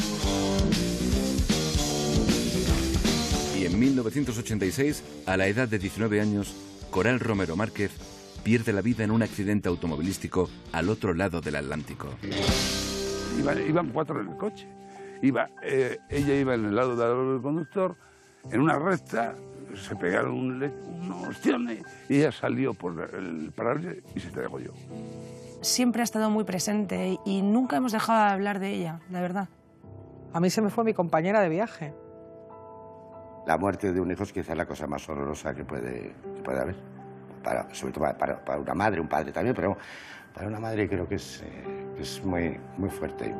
Y en mil novecientos ochenta y seis, a la edad de diecinueve años, Coral Romero Márquez pierde la vida en un accidente automovilístico al otro lado del Atlántico. Iban, iban cuatro en el coche. Iba, eh, ella iba en el lado del conductor, en una recta, se pegaron un, unos ostiones y ella salió por el parabrisas y se yo. Siempre ha estado muy presente y nunca hemos dejado de hablar de ella, la verdad. A mí se me fue mi compañera de viaje. La muerte de un hijo es quizás la cosa más horrorosa que puede, que puede haber. Para, sobre todo para, para una madre, un padre también, pero para una madre creo que es, eh, que es muy, muy fuerte.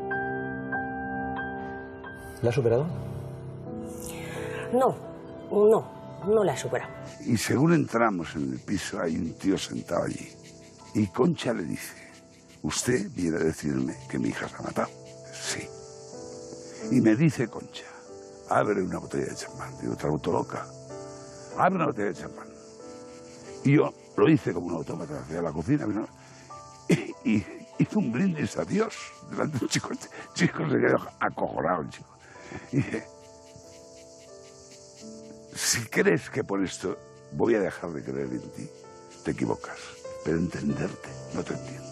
¿La ha superado? No, no. No la supera. Y según entramos en el piso, hay un tío sentado allí. Y Concha le dice, usted viene a decirme que mi hija se ha matado. Sí. Y me dice Concha, abre una botella de champán. Digo, ¿te has vuelto loca? Abre una botella de champán. Y yo lo hice como un autómata hacia la cocina. Y, y hizo un brindis a Dios delante de un chico. El chico se quedó acojonado, el chico. Y dije, si crees que por esto voy a dejar de creer en ti, te equivocas. Pero entenderte, no te entiendo.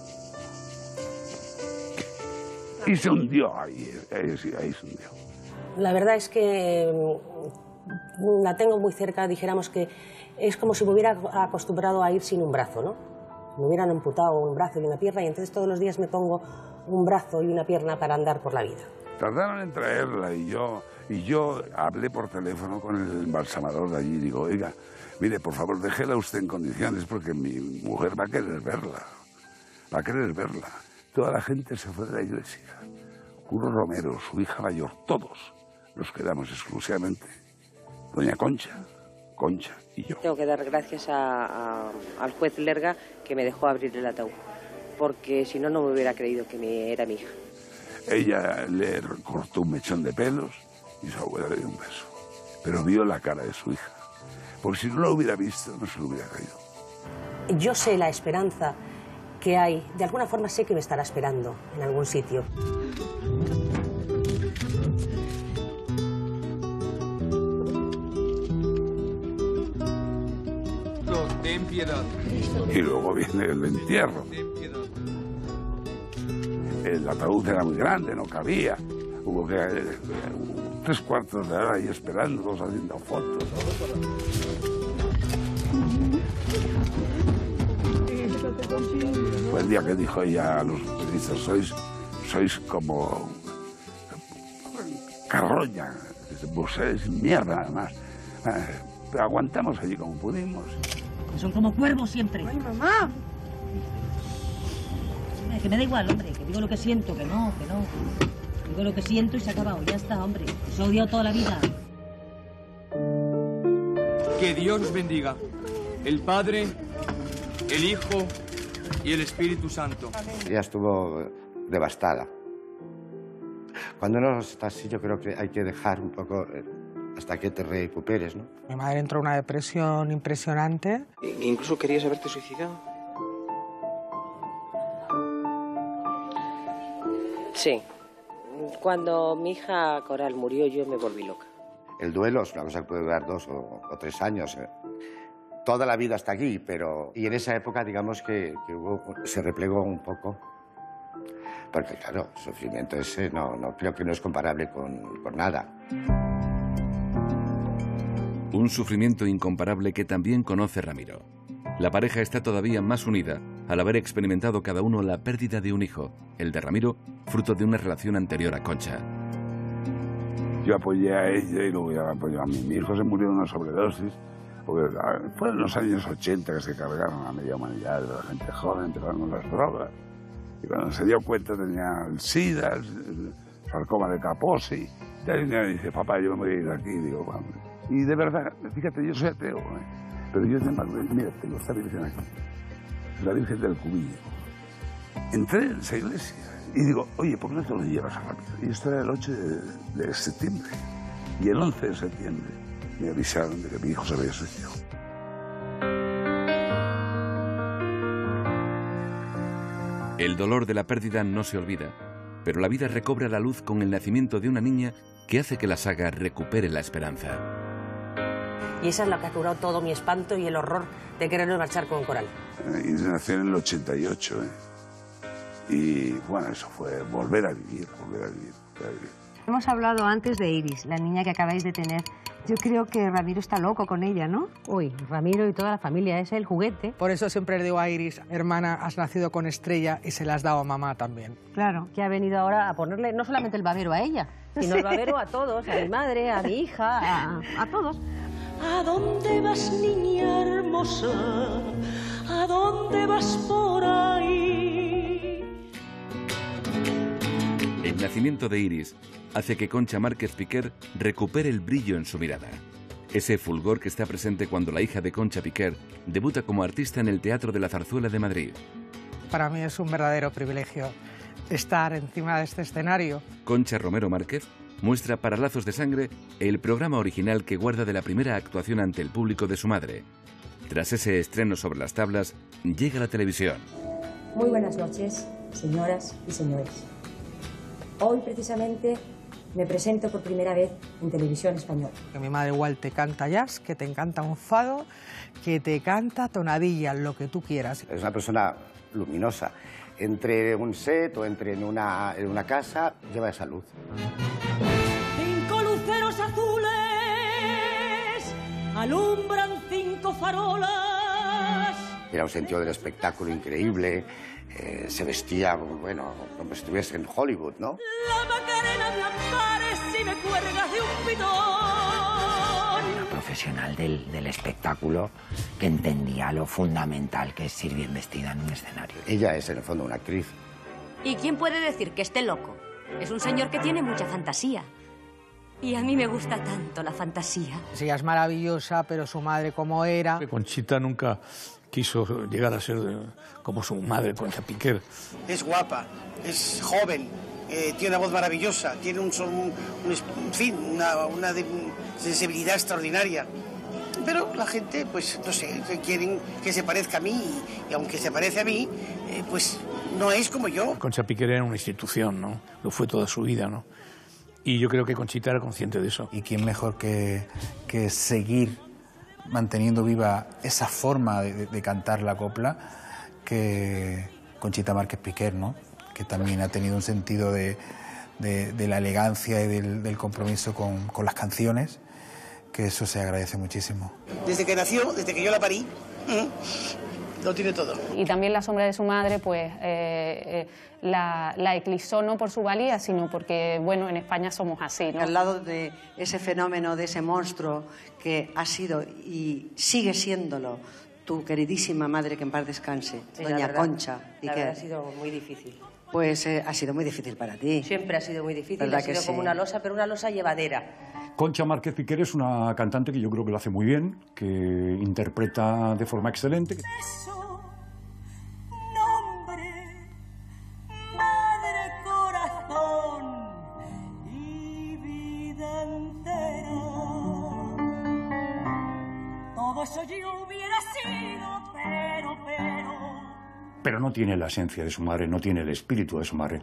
Y se hundió ahí, ahí, ahí se hundió. La verdad es que la tengo muy cerca, dijéramos que es como si me hubiera acostumbrado a ir sin un brazo, ¿no? Me hubieran amputado un brazo y una pierna y entonces todos los días me pongo un brazo y una pierna para andar por la vida. Tardaron en traerla y yo, y yo hablé por teléfono con el embalsamador de allí y digo, oiga, mire, por favor, déjela usted en condiciones porque mi mujer va a querer verla, va a querer verla. Toda la gente se fue de la iglesia. Curro Romero, su hija mayor, todos nos quedamos exclusivamente. Doña Concha, Concha y yo. Tengo que dar gracias a, a, al juez Lerga que me dejó abrir el ataúd, porque si no, no me hubiera creído que me, era mi hija. Ella le cortó un mechón de pelos y su abuela le dio un beso. Pero vio la cara de su hija. Porque si no lo hubiera visto, no se lo hubiera caído. Yo sé la esperanza que hay. De alguna forma sé que me estará esperando en algún sitio. Ten piedad. Y luego viene el entierro. El ataúd era muy grande, no cabía. Hubo que eh, tres cuartos de hora ahí esperando, todos haciendo fotos. Fue el día que dijo ella a los periodistas, sois, sois como carroña, sois mierda además. Pero aguantamos allí como pudimos. Son como cuervos siempre. ¡Ay, mamá! Que me da igual, hombre, que digo lo que siento, que no, que no. Digo lo que siento y se ha acabado, ya está, hombre. Se ha odiado toda la vida. Que Dios os bendiga. El Padre, el Hijo y el Espíritu Santo. Ella estuvo devastada. Cuando uno está así, yo creo que hay que dejar un poco eh, hasta que te recuperes, ¿no? Mi madre entró en una depresión impresionante. ¿Incluso querías haberte suicidado? Sí. Cuando mi hija Coral murió, yo me volví loca. El duelo es una cosa que puede durar dos o, o tres años. Eh. Toda la vida hasta aquí, pero... Y en esa época, digamos que, que hubo, se replegó un poco. Porque, claro, el sufrimiento ese no, no creo que no es comparable con, con nada. Un sufrimiento incomparable que también conoce Ramiro. La pareja está todavía más unida al haber experimentado cada uno la pérdida de un hijo, el de Ramiro, fruto de una relación anterior a Concha. Yo apoyé a ella y luego ya la apoyé a mí. Mi hijo se murió de una sobredosis, porque fue en los años ochenta que se cargaron a media humanidad de la gente joven, empezaron con las drogas. Y cuando se dio cuenta tenía el SIDA, el sarcoma de Kaposi. Y ahí me dice, papá, yo me voy a ir de aquí. Y digo, bueno. Y de verdad, fíjate, yo soy ateo, ¿eh? Pero yo tengo, mira, tengo esta virgen aquí, la Virgen del Cubillo. Entré en esa iglesia y digo, oye, ¿por qué no te lo llevas a Ramiro? Y esto era el ocho de, de septiembre. Y el once de septiembre me avisaron de que mi hijo se había suicidado. El dolor de la pérdida no se olvida, pero la vida recobra la luz con el nacimiento de una niña que hace que la saga recupere la esperanza. Y esa es la que ha curado todo mi espanto y el horror de querernos marchar con Coral. Y nació en el ochenta y ocho, ¿eh? Y bueno, eso fue volver a vivir, volver a vivir, volver a vivir. Hemos hablado antes de Iris, la niña que acabáis de tener. Yo creo que Ramiro está loco con ella, ¿no? Uy, Ramiro y toda la familia, es el juguete. Por eso siempre le digo a Iris, hermana, has nacido con estrella y se la has dado a mamá también. Claro. Que ha venido ahora a ponerle no solamente el babero a ella, sino el babero a todos, a mi madre, a mi hija, a, a todos. ¿A dónde vas, niña hermosa? ¿A dónde vas por ahí? El nacimiento de Iris hace que Concha Márquez Piquer recupere el brillo en su mirada. Ese fulgor que está presente cuando la hija de Concha Piquer debuta como artista en el Teatro de la Zarzuela de Madrid. Para mí es un verdadero privilegio estar encima de este escenario. Concha Romero Márquez muestra para Lazos de Sangre el programa original que guarda de la primera actuación ante el público de su madre. Tras ese estreno sobre las tablas, llega la televisión. Muy buenas noches, señoras y señores. Hoy, precisamente, me presento por primera vez en televisión española. Que mi madre igual te canta jazz, que te encanta un fado, que te canta tonadillas, lo que tú quieras. Es una persona luminosa. Entre un set o entre en una, en una casa, lleva esa luz. Cinco luceros azules alumbran cinco farolas. Era un sentido del espectáculo increíble. Eh, se vestía, bueno, como si estuviese en Hollywood, ¿no? La Macarena de Antares si me cuelgas de un pitón. Una profesional del, del espectáculo que entendía lo fundamental que es ir bien vestida en un escenario. Ella es, en el fondo, una actriz. ¿Y quién puede decir que esté loco? Es un señor que tiene mucha fantasía. Y a mí me gusta tanto la fantasía. Sí, ella es maravillosa, pero su madre como era... Conchita nunca quiso llegar a ser como su madre, Concha Piquer. Es guapa, es joven, eh, tiene una voz maravillosa, tiene un, un, un en fin, una, una de, sensibilidad extraordinaria. Pero la gente, pues, no sé, quieren que se parezca a mí, y, y aunque se parece a mí, eh, pues no es como yo. Concha Piquer era una institución, ¿no? Lo fue toda su vida, ¿no? Y yo creo que Conchita era consciente de eso. ¿Y quién mejor que, que seguir manteniendo viva esa forma de, de cantar la copla que Conchita Márquez Piquer, ¿no? Que también ha tenido un sentido de, de, de la elegancia y del, del compromiso con, con las canciones, que eso se agradece muchísimo. Desde que nació, desde que yo la parí, lo tiene todo. Y también la sombra de su madre, pues, eh, eh, la, la eclipsó no por su valía, sino porque, bueno, en España somos así, ¿no? Al lado de ese fenómeno, de ese monstruo que ha sido y sigue siéndolo tu queridísima madre, que en paz descanse, Sí, doña verdad, Concha La Piquer. verdad ha sido muy difícil. Pues eh, ha sido muy difícil para ti. Siempre ha sido muy difícil, ¿Verdad ha sido que como sí? una losa, pero una losa llevadera. Concha Márquez Piquer es una cantante que yo creo que lo hace muy bien, que interpreta de forma excelente. Madre corazón y vida entera. Todo eso yo hubiera sido, pero, pero. Pero no tiene la esencia de su madre, no tiene el espíritu de su madre.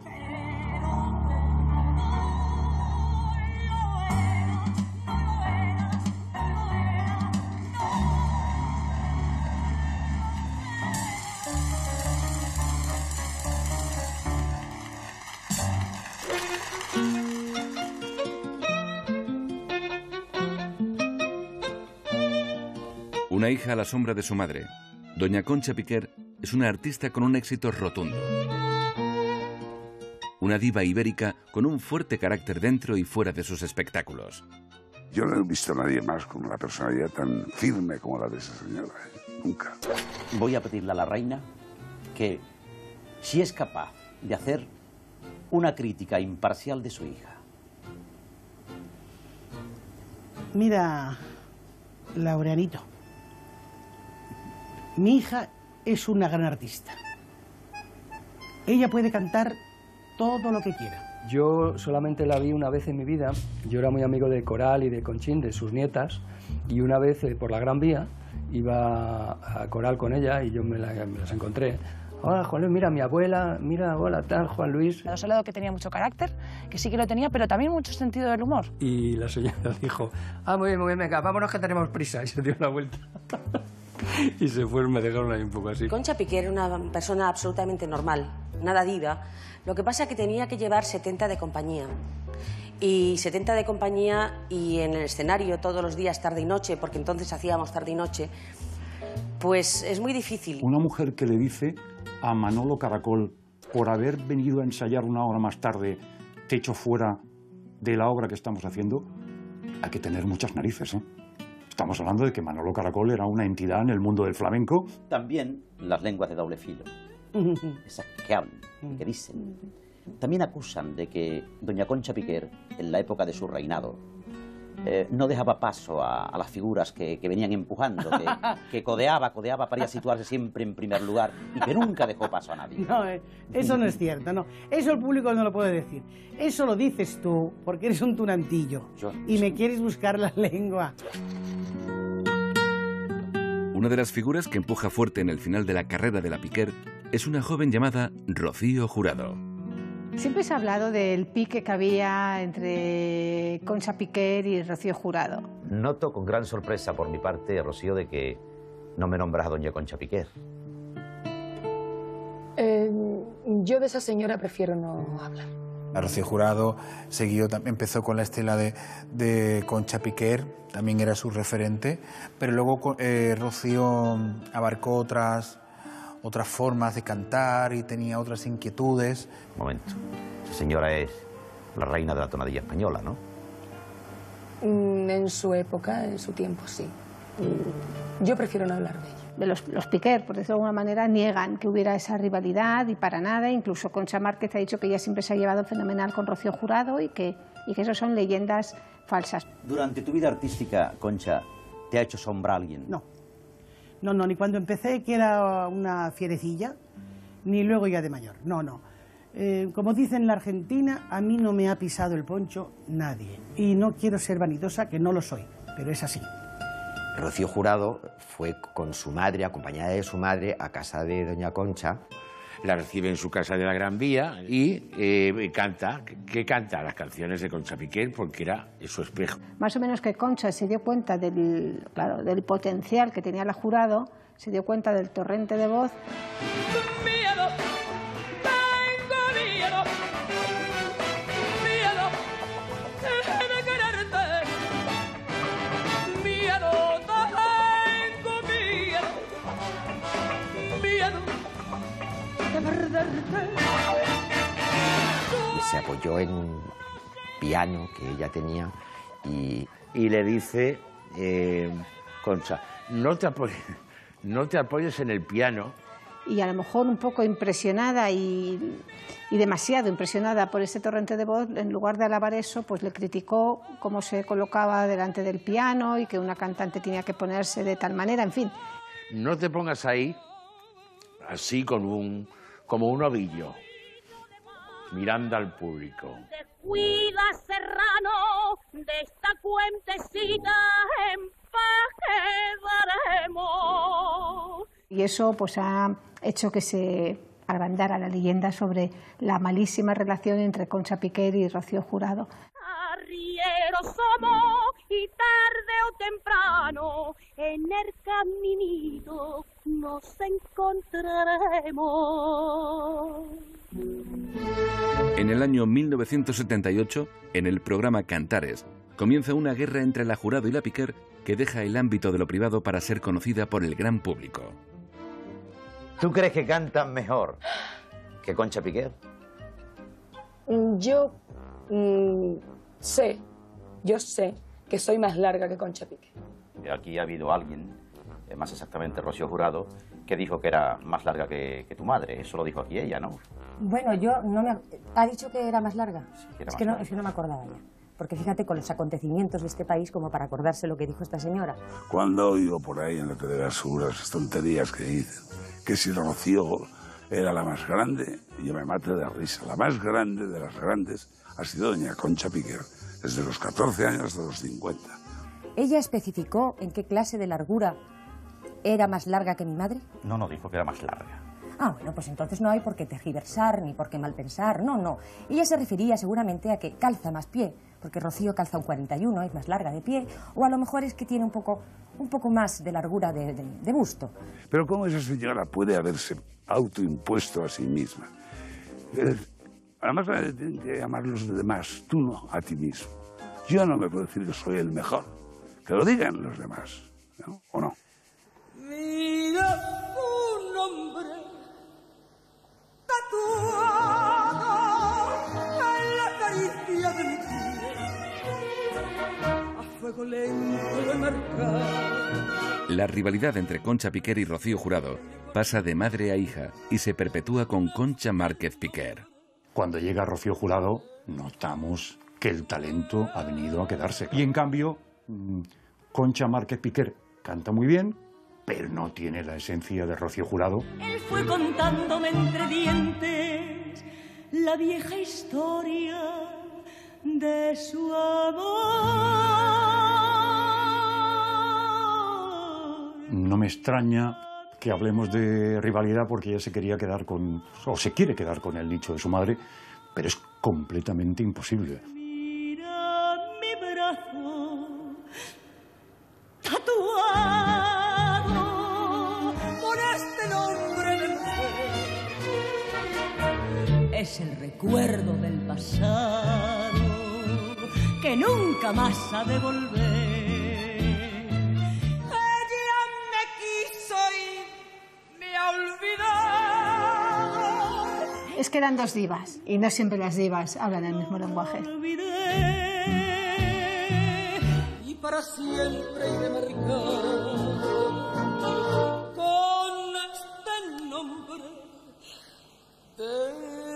Una hija a la sombra de su madre, doña Concha Piquer es una artista con un éxito rotundo. Una diva ibérica con un fuerte carácter dentro y fuera de sus espectáculos. Yo no he visto a nadie más con una personalidad tan firme como la de esa señora, ¿eh? Nunca. Voy a pedirle a la reina que, si es capaz de hacer una crítica imparcial de su hija. Mira, Laureanito, mi hija es una gran artista. Ella puede cantar todo lo que quiera. Yo solamente la vi una vez en mi vida. Yo era muy amigo de Coral y de Conchín, de sus nietas, y una vez eh, por la Gran Vía iba a Coral con ella y yo me, la, me las encontré. Hola, Juan Luis, mira, mi abuela, mira, hola, tal, Juan Luis. Nos ha hablado que tenía mucho carácter, que sí que lo tenía, pero también mucho sentido del humor. Y la señora dijo, ah, muy bien, muy bien, venga, vámonos que tenemos prisa. Y se dio la vuelta. Y se fue, me dejaron ahí un poco así. Concha Piquer era una persona absolutamente normal, nada diva. Lo que pasa es que tenía que llevar setenta de compañía. Y setenta de compañía y en el escenario todos los días, tarde y noche, porque entonces hacíamos tarde y noche, pues es muy difícil. Una mujer que le dice a Manolo Caracol, por haber venido a ensayar una hora más tarde, te echo fuera de la obra que estamos haciendo, hay que tener muchas narices, ¿eh? Estamos hablando de que Manolo Caracol era una entidad en el mundo del flamenco. También las lenguas de doble filo, esas que hablan, que dicen, también acusan de que doña Concha Piquer, en la época de su reinado, eh, no dejaba paso a, a las figuras que, que venían empujando, que, que codeaba, codeaba para ir a situarse siempre en primer lugar y que nunca dejó paso a nadie. No, eh, eso no es cierto, no. Eso el público no lo puede decir. Eso lo dices tú porque eres un tunantillo Yo, y me quieres buscar la lengua. Una de las figuras que empuja fuerte en el final de la carrera de la Piquer es una joven llamada Rocío Jurado. Siempre se ha hablado del pique que había entre Concha Piquer y Rocío Jurado. Noto con gran sorpresa por mi parte, Rocío, de que no me nombras a doña Concha Piquer. Eh, yo de esa señora prefiero no hablar. A Rocío Jurado siguió, empezó con la estela de, de Concha Piquer, también era su referente, pero luego eh, Rocío abarcó otras, otras formas de cantar y tenía otras inquietudes. Un momento, esa señora es la reina de la tonadilla española, ¿no? En su época, en su tiempo, sí. Yo prefiero no hablar de ella. De los, los Piquer, por decirlo de alguna manera, niegan que hubiera esa rivalidad y para nada. Incluso Concha Márquez ha dicho que ella siempre se ha llevado fenomenal con Rocío Jurado y que, y que eso son leyendas falsas. Durante tu vida artística, Concha, ¿te ha hecho sombra alguien? No. No, no, ni cuando empecé, que era una fierecilla, ni luego ya de mayor. No, no. Eh, como dicen en la Argentina, a mí no me ha pisado el poncho nadie. Y no quiero ser vanidosa, que no lo soy, pero es así. Rocío Jurado fue con su madre, acompañada de su madre, a casa de doña Concha. La recibe en su casa de la Gran Vía y eh, canta, que canta las canciones de Concha Piquer porque era su espejo. Más o menos que Concha se dio cuenta del, claro, del potencial que tenía la Jurado, se dio cuenta del torrente de voz. Miedo, tengo miedo, miedo de quererte, miedo, tengo miedo, miedo de perderte. Y se apoyó en un piano que ella tenía y... Y le dice, eh, Concha, no te apoyes, no te apoyes en el piano. Y a lo mejor un poco impresionada y, y demasiado impresionada por ese torrente de voz, en lugar de alabar eso, pues le criticó cómo se colocaba delante del piano y que una cantante tenía que ponerse de tal manera, en fin. No te pongas ahí, así con un, como un ovillo, mirando al público. Cuida, Serrano, de esta cuentecita en paz quedaremos. Y eso pues ha hecho que se agrandara la leyenda sobre la malísima relación entre Concha Piquer y Rocío Jurado. Arrieros somos y tarde o temprano en el caminito nos encontraremos. En el año mil novecientos setenta y ocho, en el programa Cantares, comienza una guerra entre la Jurado y la Piquer que deja el ámbito de lo privado para ser conocida por el gran público. ¿Tú crees que cantan mejor que Concha Piquer? Yo mm, sé, yo sé que soy más larga que Concha Piquer. Aquí ha habido alguien, más exactamente Rocío Jurado, que dijo que era más larga que, que tu madre. Eso lo dijo aquí ella, ¿no? Bueno, yo no me... ¿Ha dicho que era más larga? Sí, que era es, más que no, larga. es que no me acordaba ya. Porque fíjate con los acontecimientos de este país como para acordarse lo que dijo esta señora. Cuando oigo por ahí en la telebasura esas tonterías que dicen, que si Rocío era la más grande, yo me mato de risa. La más grande de las grandes ha sido doña Concha Piquer, desde los catorce años hasta los cincuenta. ¿Ella especificó en qué clase de largura era más larga que mi madre? No, no, dijo que era más larga. Ah, bueno, pues entonces no hay por qué tergiversar ni por qué malpensar. No, no. Ella se refería seguramente a que calza más pie, porque Rocío calza un cuarenta y uno, es más larga de pie, o a lo mejor es que tiene un poco, un poco más de largura de, de, de busto. Pero ¿cómo esa señora puede haberse autoimpuesto a sí misma? Eh, además, tienen que llamar los demás, tú no, a ti mismo. Yo no me puedo decir que soy el mejor. Que lo digan los demás, ¿no? ¿O no? Mira su nombre tatuado en la caricia de mi piel, a fuego lento lo he marcado. La rivalidad entre Concha Piquer y Rocío Jurado pasa de madre a hija y se perpetúa con Concha Márquez Piquer. Cuando llega Rocío Jurado, notamos que el talento ha venido a quedarse. Y en cambio, Concha Márquez Piquer canta muy bien, pero no tiene la esencia de Rocío Jurado. Él fue contándome entre dientes la vieja historia de su amor. No me extraña que hablemos de rivalidad porque ella se quería quedar con, o se quiere quedar con el nicho de su madre, pero es completamente imposible. Mira mi brazo tatuado con este nombre de mujer. Es el recuerdo del pasado que nunca más ha de volver. Ella me quiso y me ha olvidado. Es que eran dos divas, y no siempre las divas hablan el mismo lenguaje. Y para siempre iré marcado con este nombre de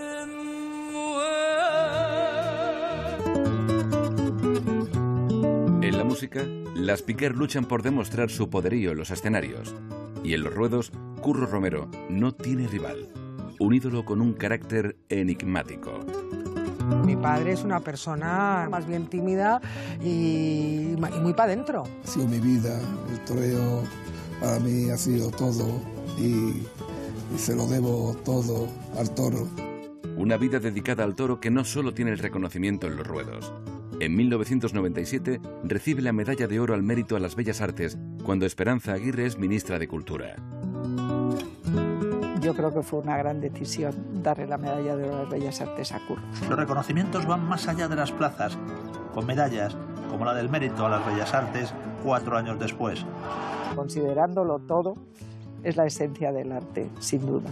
mujer. En la música, las Piquer luchan por demostrar su poderío en los escenarios. Y en los ruedos, Curro Romero no tiene rival. Un ídolo con un carácter enigmático. Mi padre es una persona más bien tímida y, y muy para adentro. Ha sido mi vida, el toreo para mí ha sido todo y, y se lo debo todo al toro. Una vida dedicada al toro que no solo tiene el reconocimiento en los ruedos. En mil novecientos noventa y siete recibe la medalla de oro al mérito a las bellas artes cuando Esperanza Aguirre es ministra de Cultura. Yo creo que fue una gran decisión darle la medalla de oro a las Bellas Artes a Curro. Los reconocimientos van más allá de las plazas, con medallas como la del mérito a las Bellas Artes cuatro años después. Considerándolo todo, es la esencia del arte, sin duda.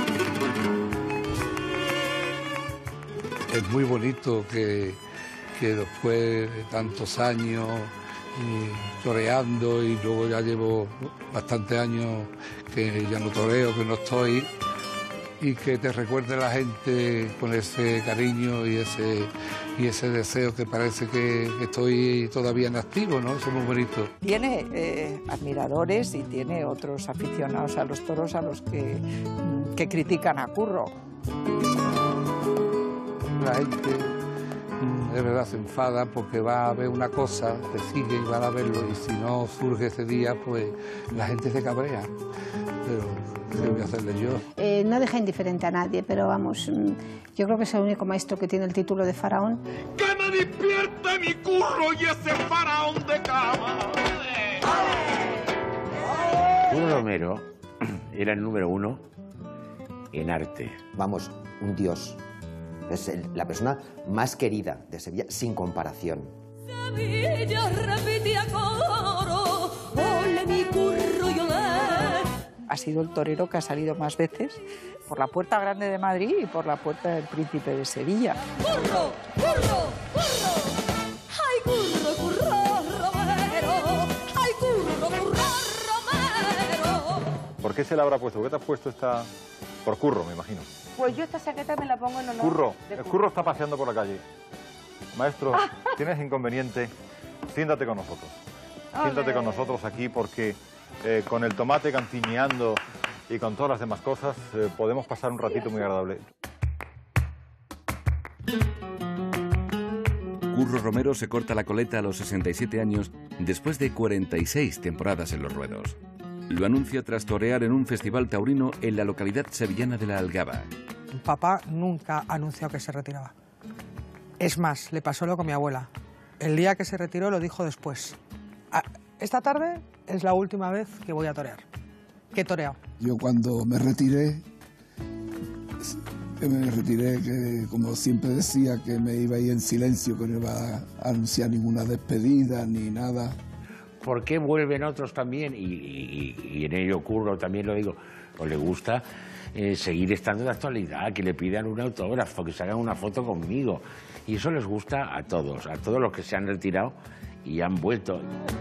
Es muy bonito que, que después de tantos años y toreando, y luego ya llevo bastantes años que ya no toreo, que no estoy, y que te recuerde la gente con ese cariño y ese, y ese deseo que parece que, que estoy todavía en activo, ¿no? Eso es muy bonito. Tiene eh, admiradores y tiene otros aficionados a los toros a los que, que critican a Curro. La gente de verdad se enfada porque va a ver una cosa, te sigue y van a verlo, y si no surge ese día, pues la gente se cabrea. Pero ¿qué voy a hacerle yo? Eh, no deja indiferente a nadie, pero vamos, yo creo que es el único maestro que tiene el título de faraón. ¡Que me despierte mi Curro y ese faraón de cama! Curro Romero era el número uno en arte. Vamos, un dios. Es el, la persona más querida de Sevilla, sin comparación. Sevilla repite a coro ha sido el torero que ha salido más veces por la Puerta Grande de Madrid y por la Puerta del Príncipe de Sevilla. ¡Curro, curro, curro! ¡Ay, curro, curro, romero! ¡Ay, curro, curro, romero! ¿Por qué se la habrá puesto? ¿Por qué te has puesto esta...? Por Curro, me imagino. Pues yo esta chaqueta me la pongo en honor Curro, de el Curro está paseando por la calle. Maestro, Ah. ¿tienes inconveniente? Siéntate con nosotros. Siéntate Ole. con nosotros aquí porque eh, con el tomate cantineando y con todas las demás cosas eh, podemos pasar un ratito muy agradable. Curro Romero se corta la coleta a los sesenta y siete años después de cuarenta y seis temporadas en los ruedos. Lo anuncia tras torear en un festival taurino en la localidad sevillana de La Algaba. Papá nunca anunció que se retiraba. Es más, le pasó lo con mi abuela. El día que se retiró lo dijo después. "Ah, esta tarde es la última vez que voy a torear. ¿Qué he toreado?". Yo cuando me retiré, que me retiré, que como siempre decía, que me iba a ir en silencio, que no iba a anunciar ninguna despedida ni nada. ¿Por qué vuelven otros también? Y, y- y en ello Curro también lo digo, o le gusta eh, seguir estando de actualidad, que le pidan un autógrafo, que se hagan una foto conmigo. Y eso les gusta a todos, a todos los que se han retirado y han vuelto.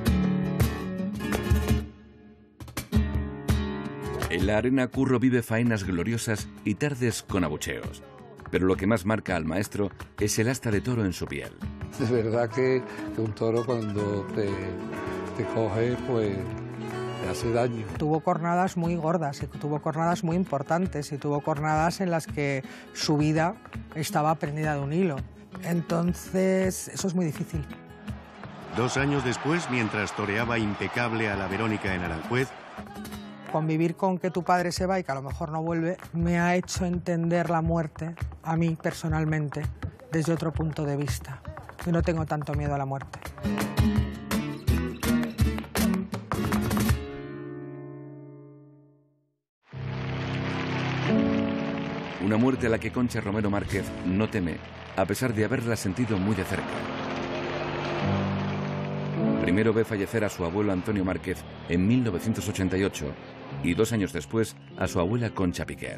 En la arena Curro vive faenas gloriosas y tardes con abucheos. Pero lo que más marca al maestro es el asta de toro en su piel. Es verdad que, que un toro cuando te, te coge, pues te hace daño. Tuvo cornadas muy gordas, y tuvo cornadas muy importantes, y tuvo cornadas en las que su vida estaba prendida de un hilo. Entonces, eso es muy difícil. Dos años después, mientras toreaba impecable a la Verónica en Aranjuez, Convivir con que tu padre se va y que a lo mejor no vuelve me ha hecho entender la muerte, a mí personalmente, desde otro punto de vista. Yo no tengo tanto miedo a la muerte. Una muerte a la que Concha Romero Márquez no teme, a pesar de haberla sentido muy de cerca. Primero ve fallecer a su abuelo Antonio Márquez en mil novecientos ochenta y ocho y dos años después a su abuela Concha Piquer.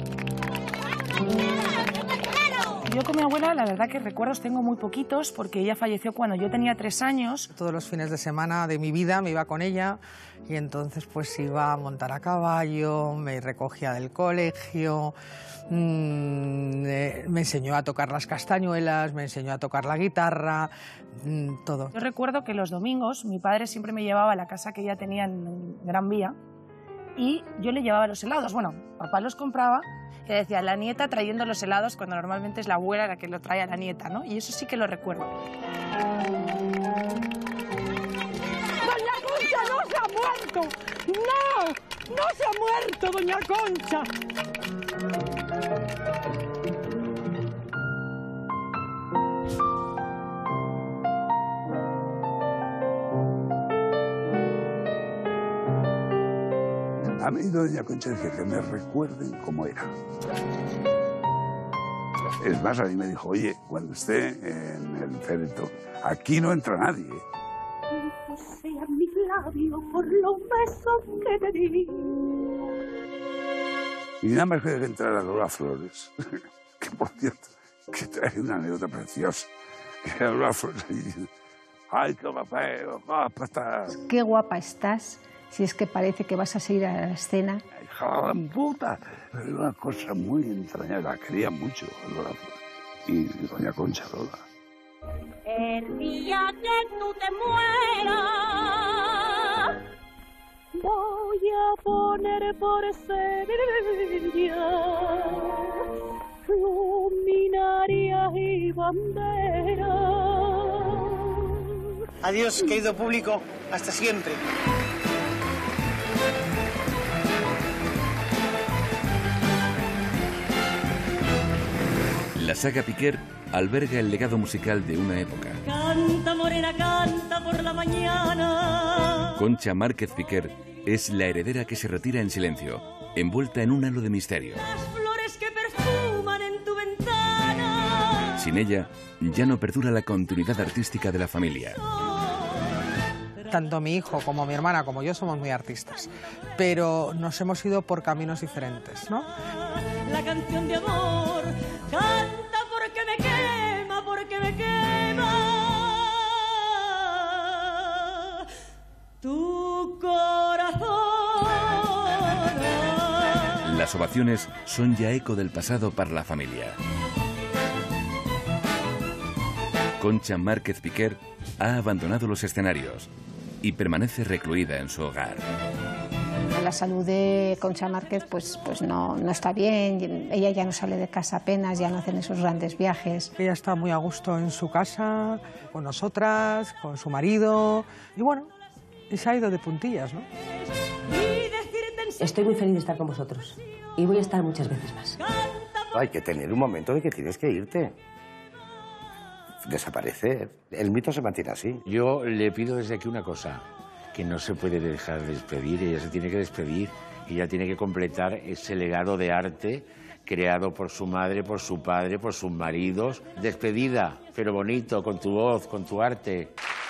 Yo con mi abuela, la verdad que recuerdos tengo muy poquitos porque ella falleció cuando yo tenía tres años. Todos los fines de semana de mi vida me iba con ella y entonces pues iba a montar a caballo, me recogía del colegio, mmm, eh, me enseñó a tocar las castañuelas, me enseñó a tocar la guitarra, mmm, todo. Yo recuerdo que los domingos mi padre siempre me llevaba a la casa que ella tenía en Gran Vía y yo le llevaba los helados. Bueno, papá los compraba. Que decía, la nieta trayendo los helados cuando normalmente es la abuela la que lo trae a la nieta, ¿no? Y eso sí que lo recuerdo. ¡Doña Concha no se ha muerto! ¡No! ¡No se ha muerto, Doña Concha! A mí doña Concha decía que me recuerden cómo era. Es más, a mí me dijo, oye, cuando esté en el féretro, aquí no entra nadie. Sea mi labio por los besos que te di. Y nada más que debe entrar a Lola Flores, que por cierto, que trae una anécdota preciosa. Que Lola Flores allí diciendo, ¡ay, qué guapa, guapa estás! Qué guapa estás, si es que parece que vas a seguir a la escena. ¡Hija de la gran puta! Pero era una cosa muy entrañable, la quería mucho Lola Flores. Y doña Concha Lola. El día que tú te mueras, voy a poner por Sevilla luminarias y banderas. Adiós, querido público, hasta siempre. La saga Piquer alberga el legado musical de una época. Canta, morena, canta por la mañana. Concha Márquez Piquer es la heredera que se retira en silencio, envuelta en un halo de misterio. Las flores que perfuman en tu ventana. Sin ella, ya no perdura la continuidad artística de la familia. Tanto mi hijo como mi hermana como yo somos muy artistas, pero nos hemos ido por caminos diferentes, ¿no? La canción de amor canta porque me quema, porque me quema tu corazón. Las ovaciones son ya eco del pasado para la familia. Concha Márquez Piquer ha abandonado los escenarios y permanece recluida en su hogar. La salud de Concha Márquez pues, pues no, no está bien, ella ya no sale de casa apenas, ya no hacen esos grandes viajes. Ella está muy a gusto en su casa, con nosotras, con su marido, y bueno, y se ha ido de puntillas, ¿no? Estoy muy feliz de estar con vosotros y voy a estar muchas veces más. Hay que tener un momento de que tienes que irte. Desaparecer. El mito se mantiene así. Yo le pido desde aquí una cosa, que no se puede dejar de despedir, ella se tiene que despedir, ella tiene que completar ese legado de arte creado por su madre, por su padre, por sus maridos. Despedida, pero bonito, con tu voz, con tu arte.